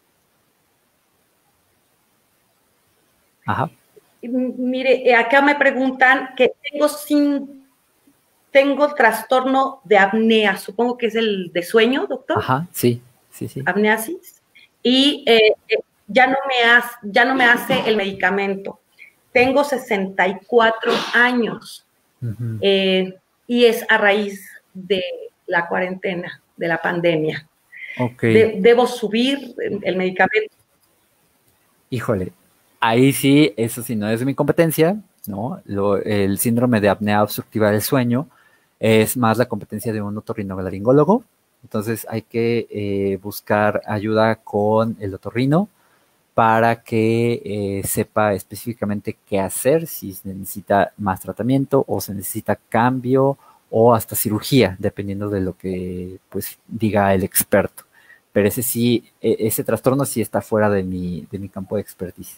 Ajá. Mire, acá me preguntan que tengo sin, tengo trastorno de apnea, supongo que es el de sueño, doctor. Ajá, sí, sí, sí. Apneasis. Y eh, ya, no me hace, ya no me hace el medicamento. Tengo sesenta y cuatro años uh-huh. eh, y es a raíz de la cuarentena, de la pandemia. Okay. De, ¿Debo subir el medicamento? Híjole, ahí sí, eso sí no es de mi competencia, ¿no? Lo, el síndrome de apnea obstructiva del sueño es más la competencia de un otorrinolaringólogo. Entonces hay que eh, buscar ayuda con el otorrino para que eh, sepa específicamente qué hacer, si se necesita más tratamiento o se necesita cambio o hasta cirugía, dependiendo de lo que pues diga el experto. Pero ese sí, ese trastorno sí está fuera de mi, de mi campo de expertise.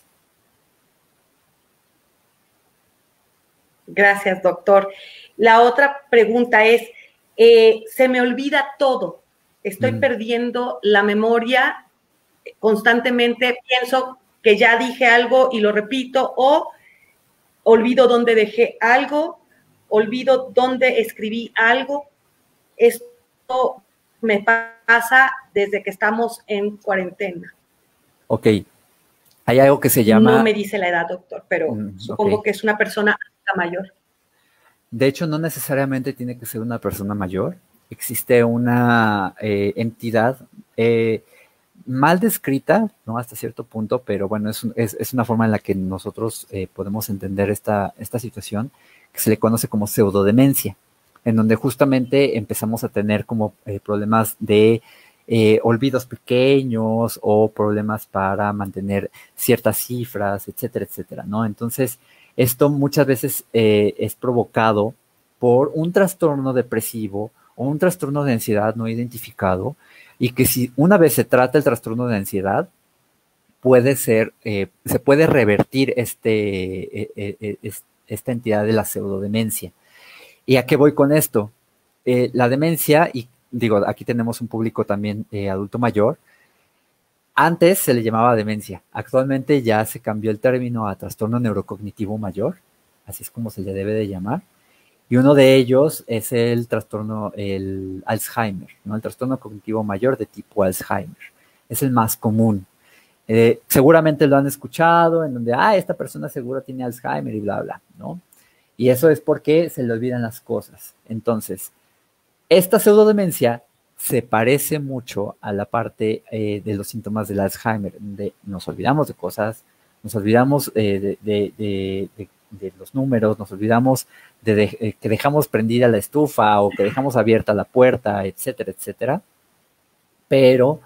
Gracias, doctor. La otra pregunta es, eh, se me olvida todo, estoy mm. perdiendo la memoria, constantemente pienso que ya dije algo y lo repito, o olvido dónde dejé algo, olvido dónde escribí algo. Esto me pasa desde que estamos en cuarentena. Ok. Hay algo que se llama... No me dice la edad, doctor, pero mm, supongo okay. que es una persona mayor. De hecho, no necesariamente tiene que ser una persona mayor. Existe una eh, entidad eh, mal descrita, ¿no? Hasta cierto punto, pero bueno, es, es, es una forma en la que nosotros eh, podemos entender esta, esta situación, que se le conoce como pseudodemencia, en donde justamente empezamos a tener como eh, problemas de eh, olvidos pequeños o problemas para mantener ciertas cifras, etcétera, etcétera, ¿no? Entonces, esto muchas veces eh, es provocado por un trastorno depresivo o un trastorno de ansiedad no identificado, y que si una vez se trata el trastorno de ansiedad, puede ser, eh, se puede revertir este, eh, eh, eh, esta entidad de la pseudodemencia. ¿Y a qué voy con esto? Eh, la demencia, y digo, aquí tenemos un público también eh, adulto mayor. Antes se le llamaba demencia, actualmente ya se cambió el término a trastorno neurocognitivo mayor, así es como se le debe de llamar, y uno de ellos es el trastorno, el Alzheimer, ¿no? El trastorno cognitivo mayor de tipo Alzheimer, es el más común. Eh, seguramente lo han escuchado, en donde, ah, esta persona seguro tiene Alzheimer y bla, bla, ¿no? Y eso es porque se le olvidan las cosas. Entonces, esta pseudodemencia se parece mucho a la parte eh, de los síntomas del Alzheimer, donde nos olvidamos de cosas, nos olvidamos eh, de, de, de, de, de los números, nos olvidamos de, de eh, que dejamos prendida la estufa o que dejamos abierta la puerta, etcétera, etcétera. Pero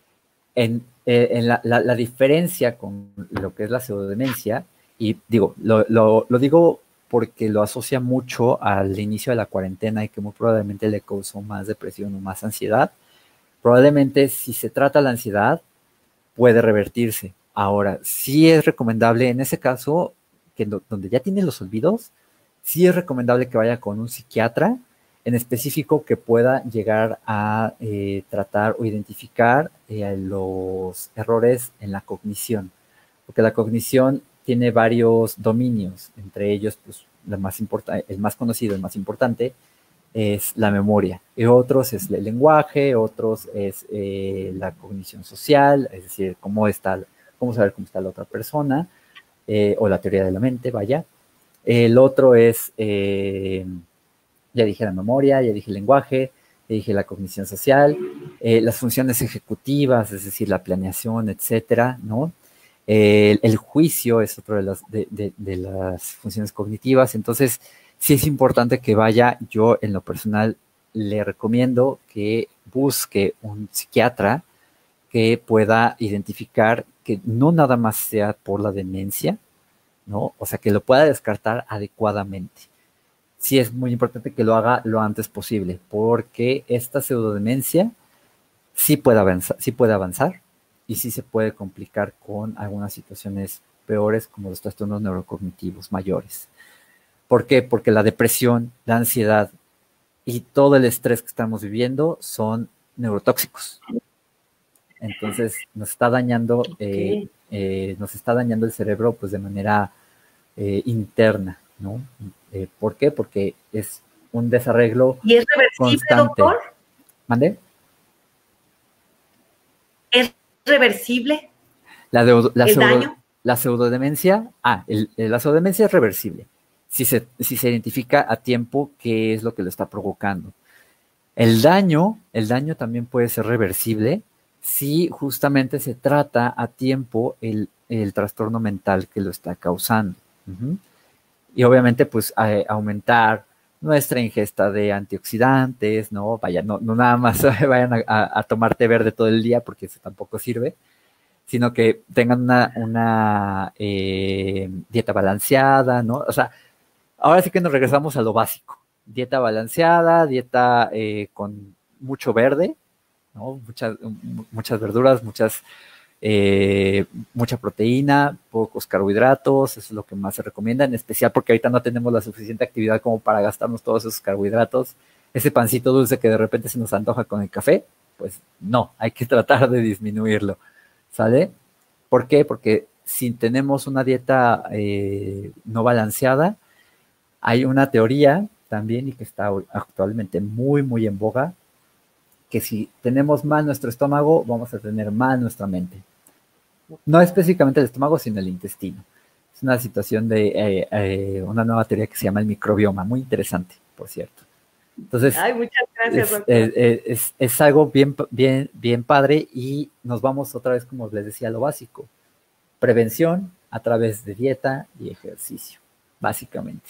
en, eh, en la, la, la diferencia con lo que es la pseudodemencia, y digo, lo, lo, lo digo porque lo asocia mucho al inicio de la cuarentena y que muy probablemente le causó más depresión o más ansiedad. Probablemente si se trata la ansiedad, puede revertirse, Ahora, sí es recomendable en ese caso, que lo, donde ya tiene los olvidos, sí es recomendable que vaya con un psiquiatra en específico que pueda llegar a eh, tratar o identificar eh, los errores en la cognición, porque la cognición tiene varios dominios, entre ellos, pues, la más importa- el más conocido, el más importante, es la memoria, y otros es el lenguaje, otros es eh, la cognición social, es decir, cómo está, cómo saber cómo está la otra persona, eh, o la teoría de la mente, vaya. El otro es, eh, ya dije la memoria, ya dije el lenguaje, ya dije la cognición social, eh, las funciones ejecutivas, es decir, la planeación, etcétera, ¿no? El, el juicio es otro de las, de, de, de las funciones cognitivas. Entonces, sí es importante que vaya. Yo, en lo personal, le recomiendo que busque un psiquiatra que pueda identificar que no nada más sea por la demencia, ¿no? O sea, que lo pueda descartar adecuadamente. Sí es muy importante que lo haga lo antes posible, porque esta pseudodemencia sí puede avanzar, sí puede avanzar y sí se puede complicar con algunas situaciones peores como los trastornos neurocognitivos mayores. ¿Por qué? Porque la depresión, la ansiedad y todo el estrés que estamos viviendo son neurotóxicos. Entonces nos está dañando, eh, Okay. eh, nos está dañando el cerebro pues de manera eh, interna, ¿no? Eh, ¿Por qué? Porque es un desarreglo ¿Y es reversible, constante. doctor? ¿Mande? ¿Es reversible La, de, la, el pseudo, daño? la pseudodemencia, ah, el, la pseudodemencia es reversible si se, si se identifica a tiempo qué es lo que lo está provocando. El daño, el daño también puede ser reversible si justamente se trata a tiempo el, el trastorno mental que lo está causando. Uh-huh. Y obviamente, pues, a, a aumentar nuestra ingesta de antioxidantes, ¿no? Vaya, no, no nada más vayan a, a, a tomar té verde todo el día, porque eso tampoco sirve, sino que tengan una, una eh, dieta balanceada, ¿no? O sea, ahora sí que nos regresamos a lo básico. Dieta balanceada, dieta eh, con mucho verde, ¿no? Muchas, muchas verduras, muchas, eh, mucha proteína, pocos carbohidratos, eso es lo que más se recomienda, en especial porque ahorita no tenemos la suficiente actividad como para gastarnos todos esos carbohidratos. Ese pancito dulce que de repente se nos antoja con el café, pues no, hay que tratar de disminuirlo, ¿sale? ¿Por qué? Porque si tenemos una dieta eh, no balanceada, hay una teoría también y que está actualmente muy, muy en boga, que si tenemos mal nuestro estómago, vamos a tener mal nuestra mente. No específicamente el estómago, sino el intestino. Es una situación de eh, eh, una nueva teoría que se llama el microbioma, muy interesante, por cierto. Entonces, Ay, muchas gracias, es, doctor. es, es, es algo bien, bien, bien padre y nos vamos otra vez, como les decía, a lo básico. Prevención a través de dieta y ejercicio, básicamente.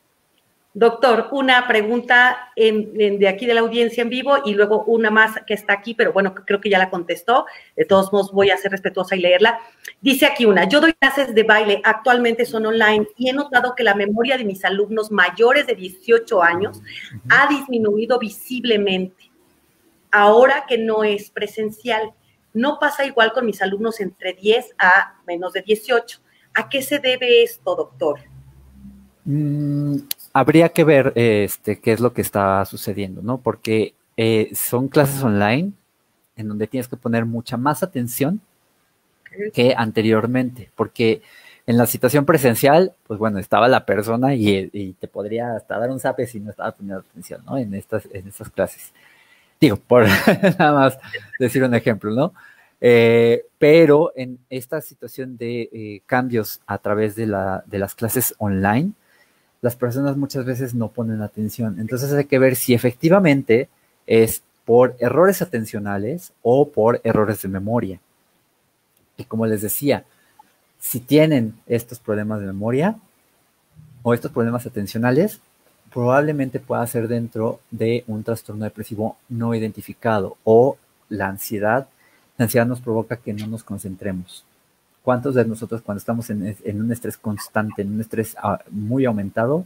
Doctor, una pregunta en, en, de aquí de la audiencia en vivo y luego una más que está aquí, pero bueno, creo que ya la contestó. De todos modos, voy a ser respetuosa y leerla. Dice aquí una, yo doy clases de baile, actualmente son online y he notado que la memoria de mis alumnos mayores de dieciocho años uh-huh. ha disminuido visiblemente. Ahora que no es presencial, no pasa igual con mis alumnos entre diez a menos de dieciocho. ¿A qué se debe esto, doctor? Mm, habría que ver este, qué es lo que está sucediendo, ¿no? Porque eh, son clases online en donde tienes que poner mucha más atención que anteriormente, porque en la situación presencial, pues bueno, estaba la persona y, y te podría hasta dar un zape si no estaba poniendo atención, ¿no? En estas, en estas clases. Digo, por nada más decir un ejemplo, ¿no? Eh, pero en esta situación de eh, cambios a través de, la, de las clases online, las personas muchas veces no ponen atención. Entonces hay que ver si efectivamente es por errores atencionales o por errores de memoria. Y como les decía, si tienen estos problemas de memoria o estos problemas atencionales, probablemente pueda ser dentro de un trastorno depresivo no identificado o la ansiedad. La ansiedad nos provoca que no nos concentremos. ¿Cuántos de nosotros cuando estamos en, en un estrés constante, en un estrés muy aumentado,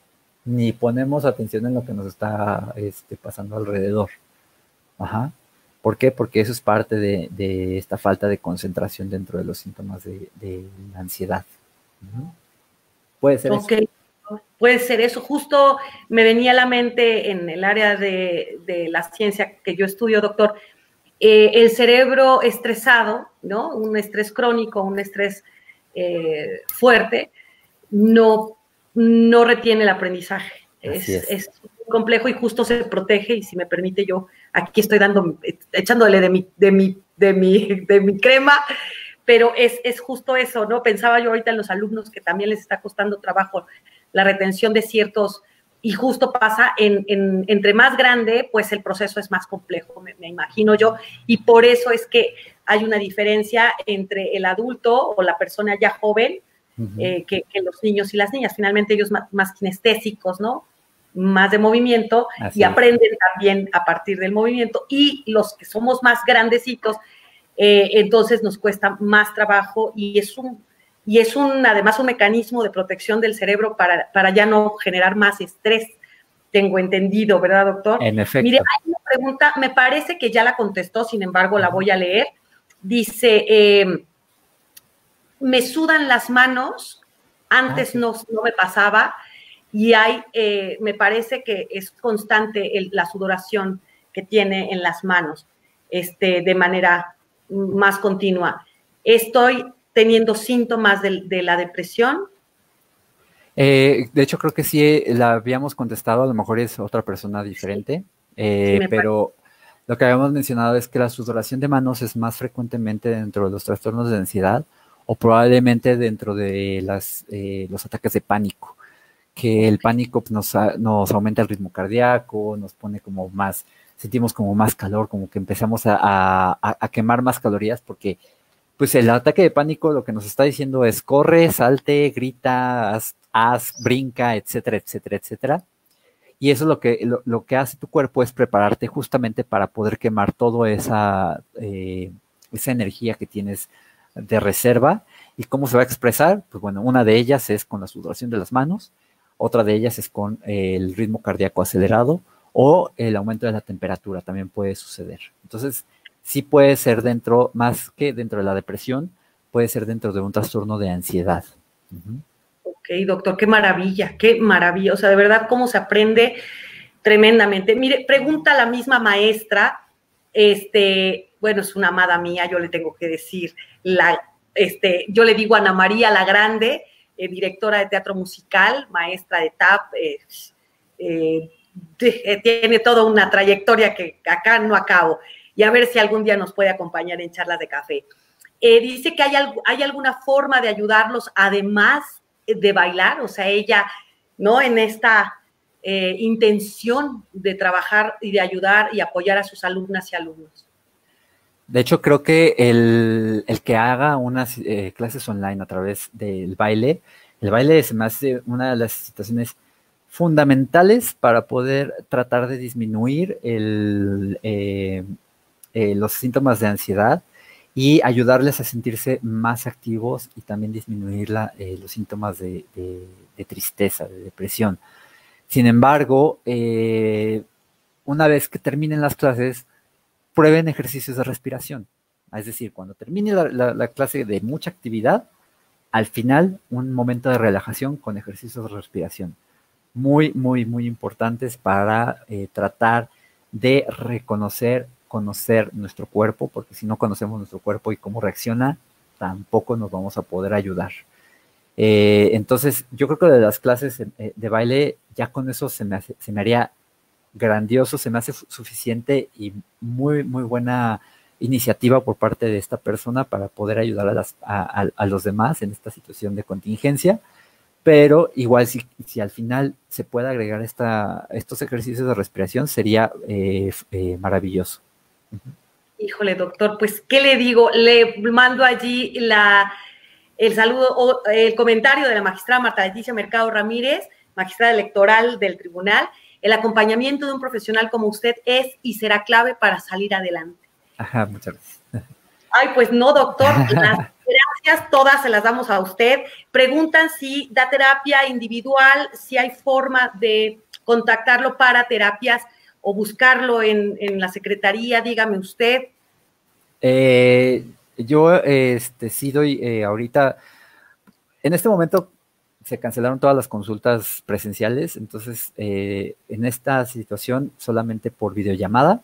ni ponemos atención en lo que nos está este, pasando alrededor? Ajá. ¿Por qué? Porque eso es parte de, de esta falta de concentración dentro de los síntomas de, de la ansiedad. Uh-huh. Puede ser okay. eso. Puede ser eso. Justo me venía a la mente en el área de, de la ciencia que yo estudio, doctor, eh, el cerebro estresado, ¿no? Un estrés crónico, un estrés eh, fuerte, no, no retiene el aprendizaje. Es, es. es complejo y justo se protege, y si me permite, yo aquí estoy dando, echándole de mi, de mi, de mi, de mi crema, pero es, es justo eso, ¿no? Pensaba yo ahorita en los alumnos que también les está costando trabajo la retención de ciertos, y justo pasa en, en, entre más grande, pues el proceso es más complejo, me, me imagino yo, y por eso es que hay una diferencia entre el adulto o la persona ya joven, uh-huh. eh, que, que los niños y las niñas. Finalmente ellos más, más kinestésicos, ¿no? Más de movimiento. Así y aprenden es. También a partir del movimiento, y los que somos más grandecitos, eh, entonces nos cuesta más trabajo, y es un Y es un, además un mecanismo de protección del cerebro para, para ya no generar más estrés, tengo entendido, ¿verdad, doctor? En efecto. Mire, hay una pregunta, me parece que ya la contestó, sin embargo, la voy a leer. Dice, eh, me sudan las manos, antes ah, no, no me pasaba, y hay, eh, me parece que es constante el, la sudoración que tiene en las manos, este, de manera más continua. Estoy teniendo síntomas de, de la depresión. Eh, de hecho, creo que sí la habíamos contestado, a lo mejor es otra persona diferente, sí. eh, sí, pero parece. Lo que habíamos mencionado es que la sudoración de manos es más frecuentemente dentro de los trastornos de ansiedad, o probablemente dentro de las, eh, los ataques de pánico, que el pánico nos, nos aumenta el ritmo cardíaco, nos pone como más, sentimos como más calor, como que empezamos a, a, a quemar más calorías, porque pues el ataque de pánico lo que nos está diciendo es corre, salte, grita, haz, haz brinca, etcétera, etcétera, etcétera. Y eso es lo que, lo, lo que hace tu cuerpo es prepararte justamente para poder quemar toda esa, eh, esa energía que tienes de reserva. ¿Y cómo se va a expresar? Pues bueno, una de ellas es con la sudoración de las manos, otra de ellas es con el ritmo cardíaco acelerado, o el aumento de la temperatura también puede suceder. Entonces, sí puede ser dentro, más que dentro de la depresión, puede ser dentro de un trastorno de ansiedad. Uh-huh. Ok, doctor, qué maravilla, qué maravilla. O sea, de verdad, cómo se aprende tremendamente. Mire, pregunta la misma maestra, este, bueno, es una amada mía, yo le tengo que decir, la, este, yo le digo Ana María la Grande, eh, directora de teatro musical, maestra de T A P, eh, eh, de, tiene toda una trayectoria que acá no acabo. Y a ver si algún día nos puede acompañar en charlas de café. Eh, dice que hay, hay alguna forma de ayudarlos, además de bailar, o sea, ella, ¿no? En esta eh, intención de trabajar y de ayudar y apoyar a sus alumnas y alumnos. De hecho, creo que el, el que haga unas eh, clases online a través del baile, el baile se me hace una de las situaciones fundamentales para poder tratar de disminuir el... Eh, Eh, los síntomas de ansiedad y ayudarles a sentirse más activos y también disminuir la, eh, los síntomas de, de, de tristeza, de depresión. Sin embargo, eh, una vez que terminen las clases, prueben ejercicios de respiración. Es decir, cuando termine la, la, la clase de mucha actividad, al final un momento de relajación con ejercicios de respiración. Muy, muy, muy importantes para eh, tratar de reconocer conocer nuestro cuerpo, porque si no conocemos nuestro cuerpo y cómo reacciona, tampoco nos vamos a poder ayudar. Eh, entonces, yo creo que de las clases de, de baile, ya con eso se me, hace, se me haría grandioso, se me hace suficiente y muy, muy buena iniciativa por parte de esta persona para poder ayudar a, las, a, a, a los demás en esta situación de contingencia. Pero igual si, si al final se puede agregar esta, estos ejercicios de respiración, sería eh, eh, maravilloso. Híjole, doctor, pues, ¿qué le digo? Le mando allí la, el saludo, o el comentario de la magistrada Marta Leticia Mercado Ramírez, magistrada electoral del tribunal. El acompañamiento de un profesional como usted es y será clave para salir adelante. Ajá, muchas gracias. Ay, pues no, doctor, las gracias todas se las damos a usted. Preguntan si da terapia individual, si hay forma de contactarlo para terapias o buscarlo en, en la secretaría? Dígame usted. Eh, yo este, sí doy eh, ahorita, en este momento se cancelaron todas las consultas presenciales, entonces eh, en esta situación solamente por videollamada.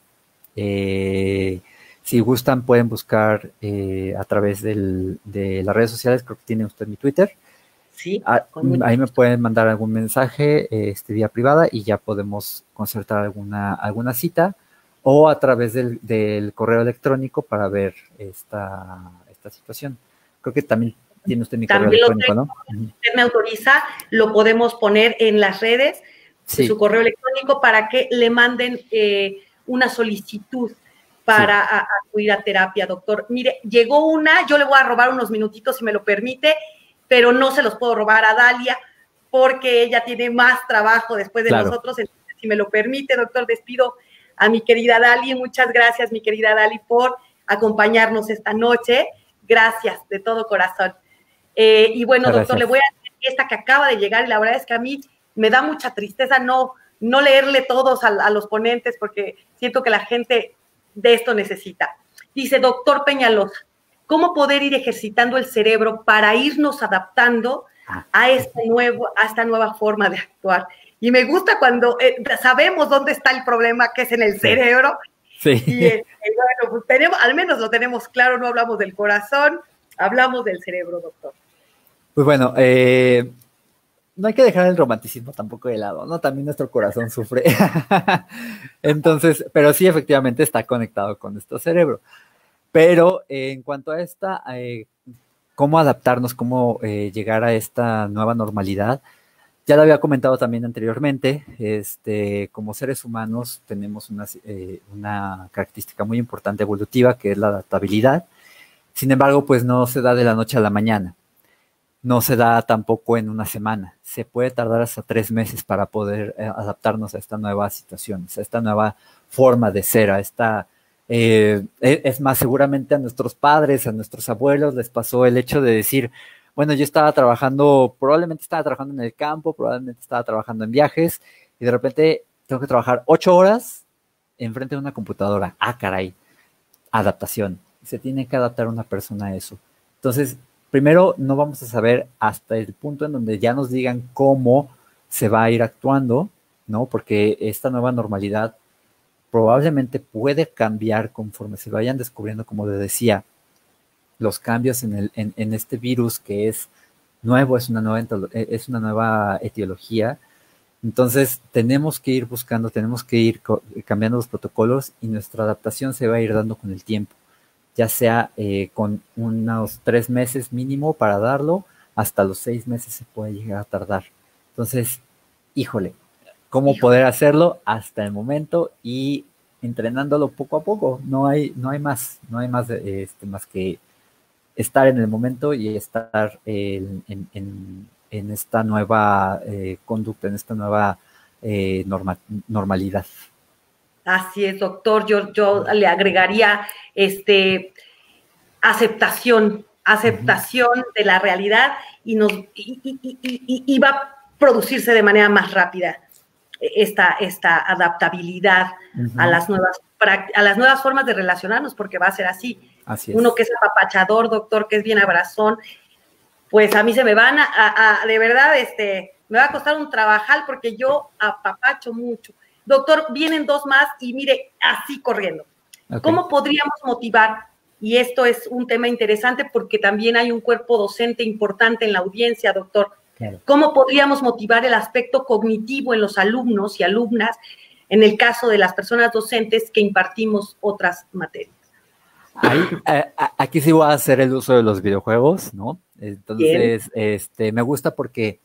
Eh, si gustan pueden buscar eh, a través del, de las redes sociales, creo que tiene usted mi Twitter. Sí, ah, ahí me pueden mandar algún mensaje este, vía privada y ya podemos concertar alguna, alguna cita, o a través del, del correo electrónico para ver esta, esta situación. Creo que también tiene usted mi también correo electrónico, tengo, ¿no? Si usted me autoriza, lo podemos poner en las redes, Sí. su correo electrónico, para que le manden eh, una solicitud para sí. acudir a, a terapia, doctor. Mire, llegó una, yo le voy a robar unos minutitos si me lo permite, pero no se los puedo robar a Dalia porque ella tiene más trabajo después de claro. nosotros. Entonces, si me lo permite, doctor, despido a mi querida Dali. Muchas gracias, mi querida Dali, por acompañarnos esta noche. Gracias, de todo corazón. Eh, y bueno, muchas doctor, gracias. Le voy a decir esta que acaba de llegar, y la verdad es que a mí me da mucha tristeza no, no leerle todos a, a los ponentes, porque siento que la gente de esto necesita. Dice, doctor Peñalosa, ¿cómo poder ir ejercitando el cerebro para irnos adaptando a, este nuevo, a esta nueva forma de actuar? Y me gusta cuando eh, sabemos dónde está el problema, que es en el cerebro. Sí. Y eh, bueno, pues tenemos, al menos lo tenemos claro, no hablamos del corazón, hablamos del cerebro, doctor. Pues bueno, eh, no hay que dejar el romanticismo tampoco de lado, ¿no? También nuestro corazón sufre. Entonces, pero sí, efectivamente está conectado con nuestro cerebro. Pero eh, en cuanto a esta, eh, cómo adaptarnos, cómo eh, llegar a esta nueva normalidad, ya lo había comentado también anteriormente, este, como seres humanos tenemos una, eh, una característica muy importante evolutiva, que es la adaptabilidad. Sin embargo, pues no se da de la noche a la mañana. No se da tampoco en una semana. Se puede tardar hasta tres meses para poder eh, adaptarnos a esta nueva situación, a esta nueva forma de ser, a esta... Eh, es más, seguramente a nuestros padres, a nuestros abuelos les pasó el hecho de decir, bueno, yo estaba trabajando, probablemente estaba trabajando en el campo, probablemente estaba trabajando en viajes, y de repente tengo que trabajar ocho horas enfrente de una computadora. Ah, caray, adaptación. Se tiene que adaptar una persona a eso. Entonces, primero no vamos a saber hasta el punto en donde ya nos digan cómo se va a ir actuando, ¿no? Porque esta nueva normalidad probablemente puede cambiar conforme se vayan descubriendo, como le decía, los cambios en, el, en, en este virus que es nuevo, es una nueva, es una nueva etiología. Entonces tenemos que ir buscando, tenemos que ir cambiando los protocolos, y nuestra adaptación se va a ir dando con el tiempo, ya sea eh, con unos tres meses mínimo para darlo, hasta los seis meses se puede llegar a tardar. Entonces, híjole, ¿cómo poder hacerlo hasta el momento y entrenándolo poco a poco? No hay, no hay más, no hay más, este, más que estar en el momento y estar en, en, en, en esta nueva eh, conducta, en esta nueva eh, norma, normalidad. Así es, doctor. Yo, yo le agregaría este, aceptación, aceptación uh-huh. de la realidad, y, nos, y, y, y, y, y va a producirse de manera más rápida esta, esta adaptabilidad uh-huh. a, las nuevas, a las nuevas formas de relacionarnos, porque va a ser así. Así es. Uno que es apapachador, doctor, que es bien abrazón, pues a mí se me van a, a, a de verdad, este, me va a costar un trabajal porque yo apapacho mucho. Doctor, vienen dos más y mire, así corriendo. Okay. ¿Cómo podríamos motivar? Y esto es un tema interesante porque también hay un cuerpo docente importante en la audiencia, doctor. Claro. ¿Cómo podríamos motivar el aspecto cognitivo en los alumnos y alumnas en el caso de las personas docentes que impartimos otras materias? Ahí, aquí sí voy a hacer el uso de los videojuegos, ¿no? Entonces, Bien. este, me gusta porque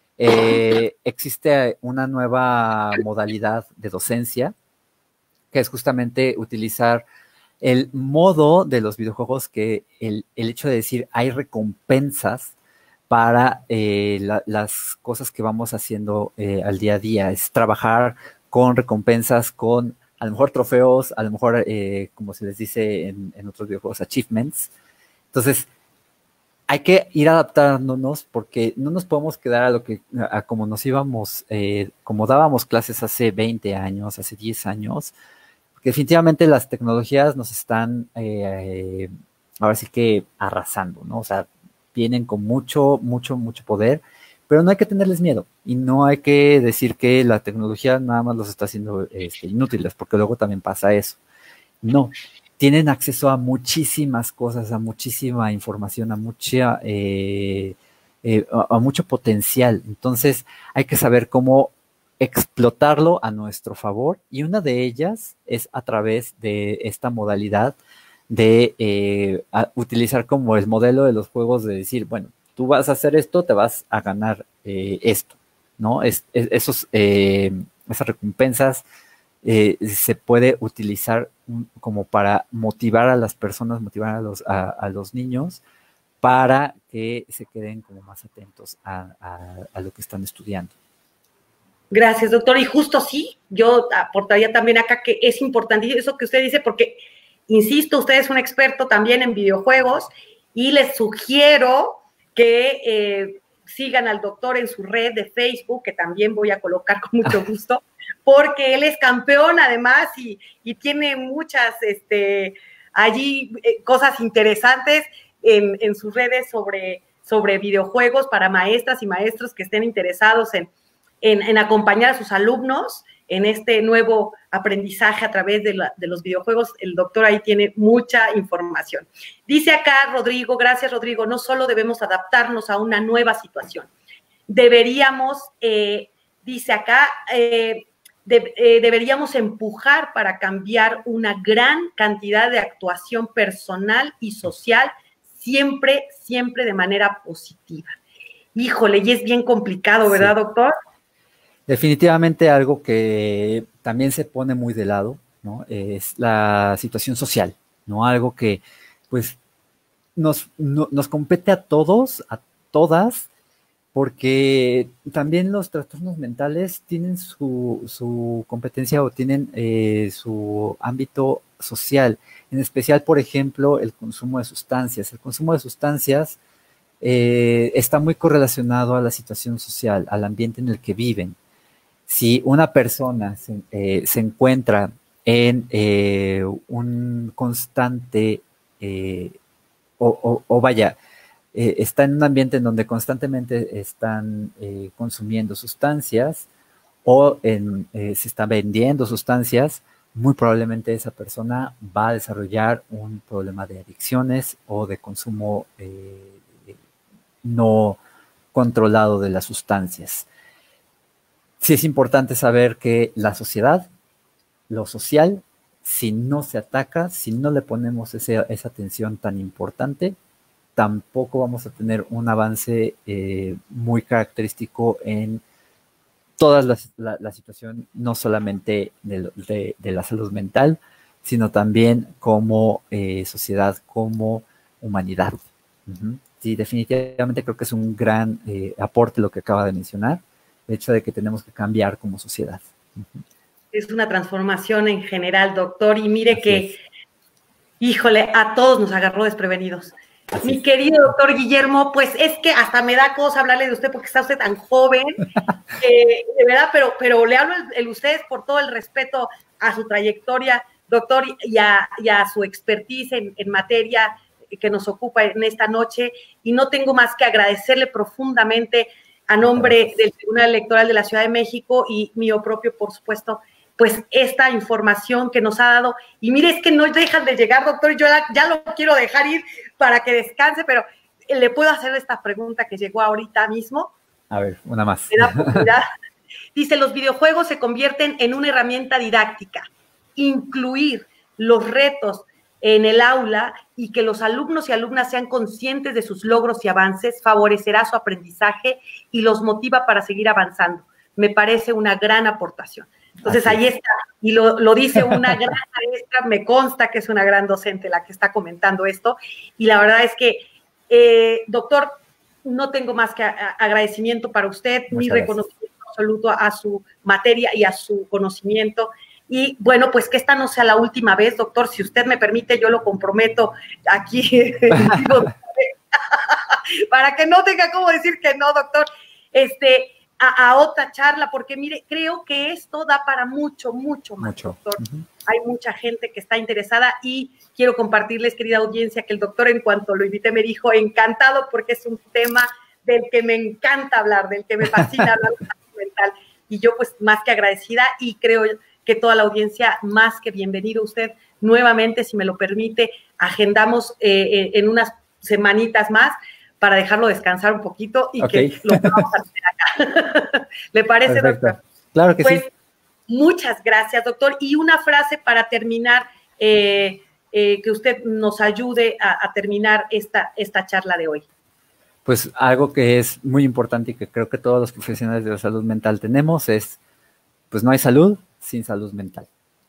eh, existe una nueva modalidad de docencia, que es justamente utilizar el modo de los videojuegos, que el, el hecho de decir hay recompensas para eh, la, las cosas que vamos haciendo eh, al día a día. Es trabajar con recompensas, con a lo mejor trofeos, a lo mejor, eh, como se les dice en, en otros videojuegos, achievements. Entonces, hay que ir adaptándonos porque no nos podemos quedar a lo que, a, a como nos íbamos, eh, como dábamos clases hace veinte años, hace diez años, porque definitivamente las tecnologías nos están, eh, ahora sí que arrasando, ¿no? O sea, vienen con mucho, mucho, mucho poder, pero no hay que tenerles miedo y no hay que decir que la tecnología nada más los está haciendo este, inútiles, porque luego también pasa eso. No, tienen acceso a muchísimas cosas, a muchísima información, a mucha, eh, eh, a, a mucho potencial. Entonces hay que saber cómo explotarlo a nuestro favor, y una de ellas es a través de esta modalidad de eh, utilizar como el modelo de los juegos, de decir, bueno, tú vas a hacer esto, te vas a ganar eh, esto, ¿no? Es, es, esos, eh, esas recompensas eh, se puede utilizar como para motivar a las personas, motivar a los, a, a los niños para que se queden como más atentos a, a, a lo que están estudiando. Gracias, doctor. Y justo sí, yo aportaría también acá que es importante eso que usted dice, porque, insisto, usted es un experto también en videojuegos y les sugiero que eh, sigan al doctor en su red de Facebook, que también voy a colocar con mucho gusto, porque él es campeón además y, y tiene muchas este, allí eh, cosas interesantes en, en sus redes sobre, sobre videojuegos para maestras y maestros que estén interesados en En, en acompañar a sus alumnos en este nuevo aprendizaje a través de, la, de los videojuegos. El doctor ahí tiene mucha información. Dice acá Rodrigo, gracias Rodrigo, no solo debemos adaptarnos a una nueva situación, deberíamos, eh, dice acá, eh, de, eh, deberíamos empujar para cambiar una gran cantidad de actuación personal y social, siempre, siempre de manera positiva. Híjole, y es bien complicado, ¿verdad, sí, doctor? Definitivamente algo que también se pone muy de lado, ¿no? Es la situación social, ¿no? Algo que, pues, nos, no, nos compete a todos, a todas, porque también los trastornos mentales tienen su, su competencia o tienen eh, su ámbito social, en especial, por ejemplo, el consumo de sustancias. El consumo de sustancias eh, está muy correlacionado a la situación social, al ambiente en el que viven. Si una persona se, eh, se encuentra en eh, un constante, eh, o, o, o vaya, eh, está en un ambiente en donde constantemente están eh, consumiendo sustancias o en, eh, se están vendiendo sustancias, muy probablemente esa persona va a desarrollar un problema de adicciones o de consumo eh, no controlado de las sustancias. Sí es importante saber que la sociedad, lo social, si no se ataca, si no le ponemos ese, esa atención tan importante, tampoco vamos a tener un avance eh, muy característico en toda la, la, la situación, no solamente de, de, de la salud mental, sino también como eh, sociedad, como humanidad. Uh-huh. Sí, definitivamente creo que es un gran eh, aporte lo que acaba de mencionar, el hecho de que tenemos que cambiar como sociedad. Uh-huh. Es una transformación en general, doctor, y mire Así que, es. híjole, a todos nos agarró desprevenidos. Así Mi es. querido doctor Guillermo, pues es que hasta me da cosa hablarle de usted porque está usted tan joven, eh, de verdad, pero, pero le hablo el, el usted por todo el respeto a su trayectoria, doctor, y a, y a su expertise en, en materia que nos ocupa en esta noche, y no tengo más que agradecerle profundamente a nombre del Tribunal Electoral de la Ciudad de México y mío propio, por supuesto, pues esta información que nos ha dado. Y mire, es que no dejan de llegar, doctor, yo ya, ya lo quiero dejar ir para que descanse, pero le puedo hacer esta pregunta que llegó ahorita mismo. A ver, una más. Me da oportunidad. Dice, los videojuegos se convierten en una herramienta didáctica. Incluir los retos en el aula y que los alumnos y alumnas sean conscientes de sus logros y avances favorecerá su aprendizaje y los motiva para seguir avanzando. Me parece una gran aportación. Entonces, Así ahí es. está. Y lo, lo dice una gran maestra, me consta que es una gran docente la que está comentando esto. Y la verdad es que, eh, doctor, no tengo más que a, agradecimiento para usted, Muchas mi gracias. reconocimiento absoluto a su materia y a su conocimiento. Y bueno, pues que esta no sea la última vez, doctor, si usted me permite, yo lo comprometo aquí. para que no tenga cómo decir que no, doctor, este, a, a otra charla, porque mire, creo que esto da para mucho, mucho más, mucho. Doctor. Uh-huh. Hay mucha gente que está interesada y quiero compartirles, querida audiencia, que el doctor, en cuanto lo invité, me dijo encantado, porque es un tema del que me encanta hablar, del que me fascina hablar de salud mental. Y yo, pues, más que agradecida, y creo que toda la audiencia, más que bienvenido usted nuevamente, si me lo permite, agendamos eh, en unas semanitas más para dejarlo descansar un poquito y okay. que lo vamos a hacer acá. ¿Le parece, perfecto, doctor? Claro que pues, sí. Muchas gracias, doctor. Y una frase para terminar, eh, eh, que usted nos ayude a, a terminar esta, esta charla de hoy. Pues algo que es muy importante y que creo que todos los profesionales de la salud mental tenemos es, pues no hay salud sin salud mental.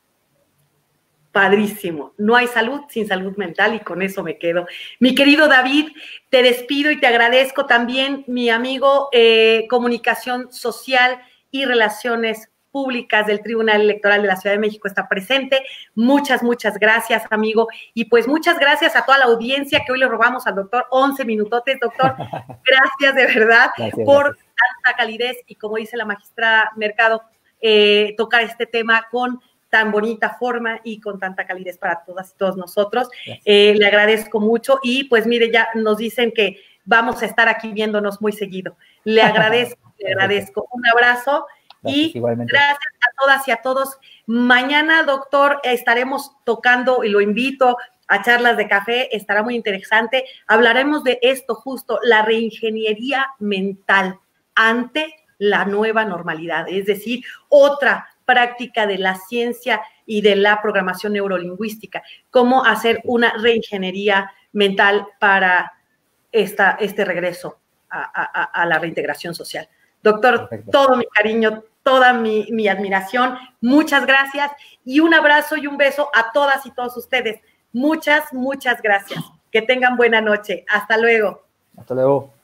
Padrísimo. No hay salud sin salud mental, y con eso me quedo. Mi querido David, te despido y te agradezco también, mi amigo, eh, Comunicación Social y Relaciones Públicas del Tribunal Electoral de la Ciudad de México está presente. Muchas, muchas gracias, amigo. Y pues muchas gracias a toda la audiencia, que hoy le robamos al doctor once minutotes, doctor. Gracias de verdad gracias, por gracias. tanta calidez y, como dice la magistrada Mercado, eh, tocar este tema con tan bonita forma y con tanta calidez para todas y todos nosotros. Eh, le agradezco mucho y pues mire, ya nos dicen que vamos a estar aquí viéndonos muy seguido. Le agradezco, le agradezco. Un abrazo. Gracias, y igualmente. Gracias a todas y a todos. Mañana, doctor, estaremos tocando, y lo invito a charlas de café, estará muy interesante. Hablaremos de esto justo, la reingeniería mental ante la nueva normalidad, es decir, otra práctica de la ciencia y de la programación neurolingüística, cómo hacer una reingeniería mental para esta, este regreso a, a, a la reintegración social. Doctor, perfecto. Todo mi cariño, toda mi, mi admiración, muchas gracias y un abrazo y un beso a todas y todos ustedes. Muchas, muchas gracias. Que tengan buena noche. Hasta luego. Hasta luego.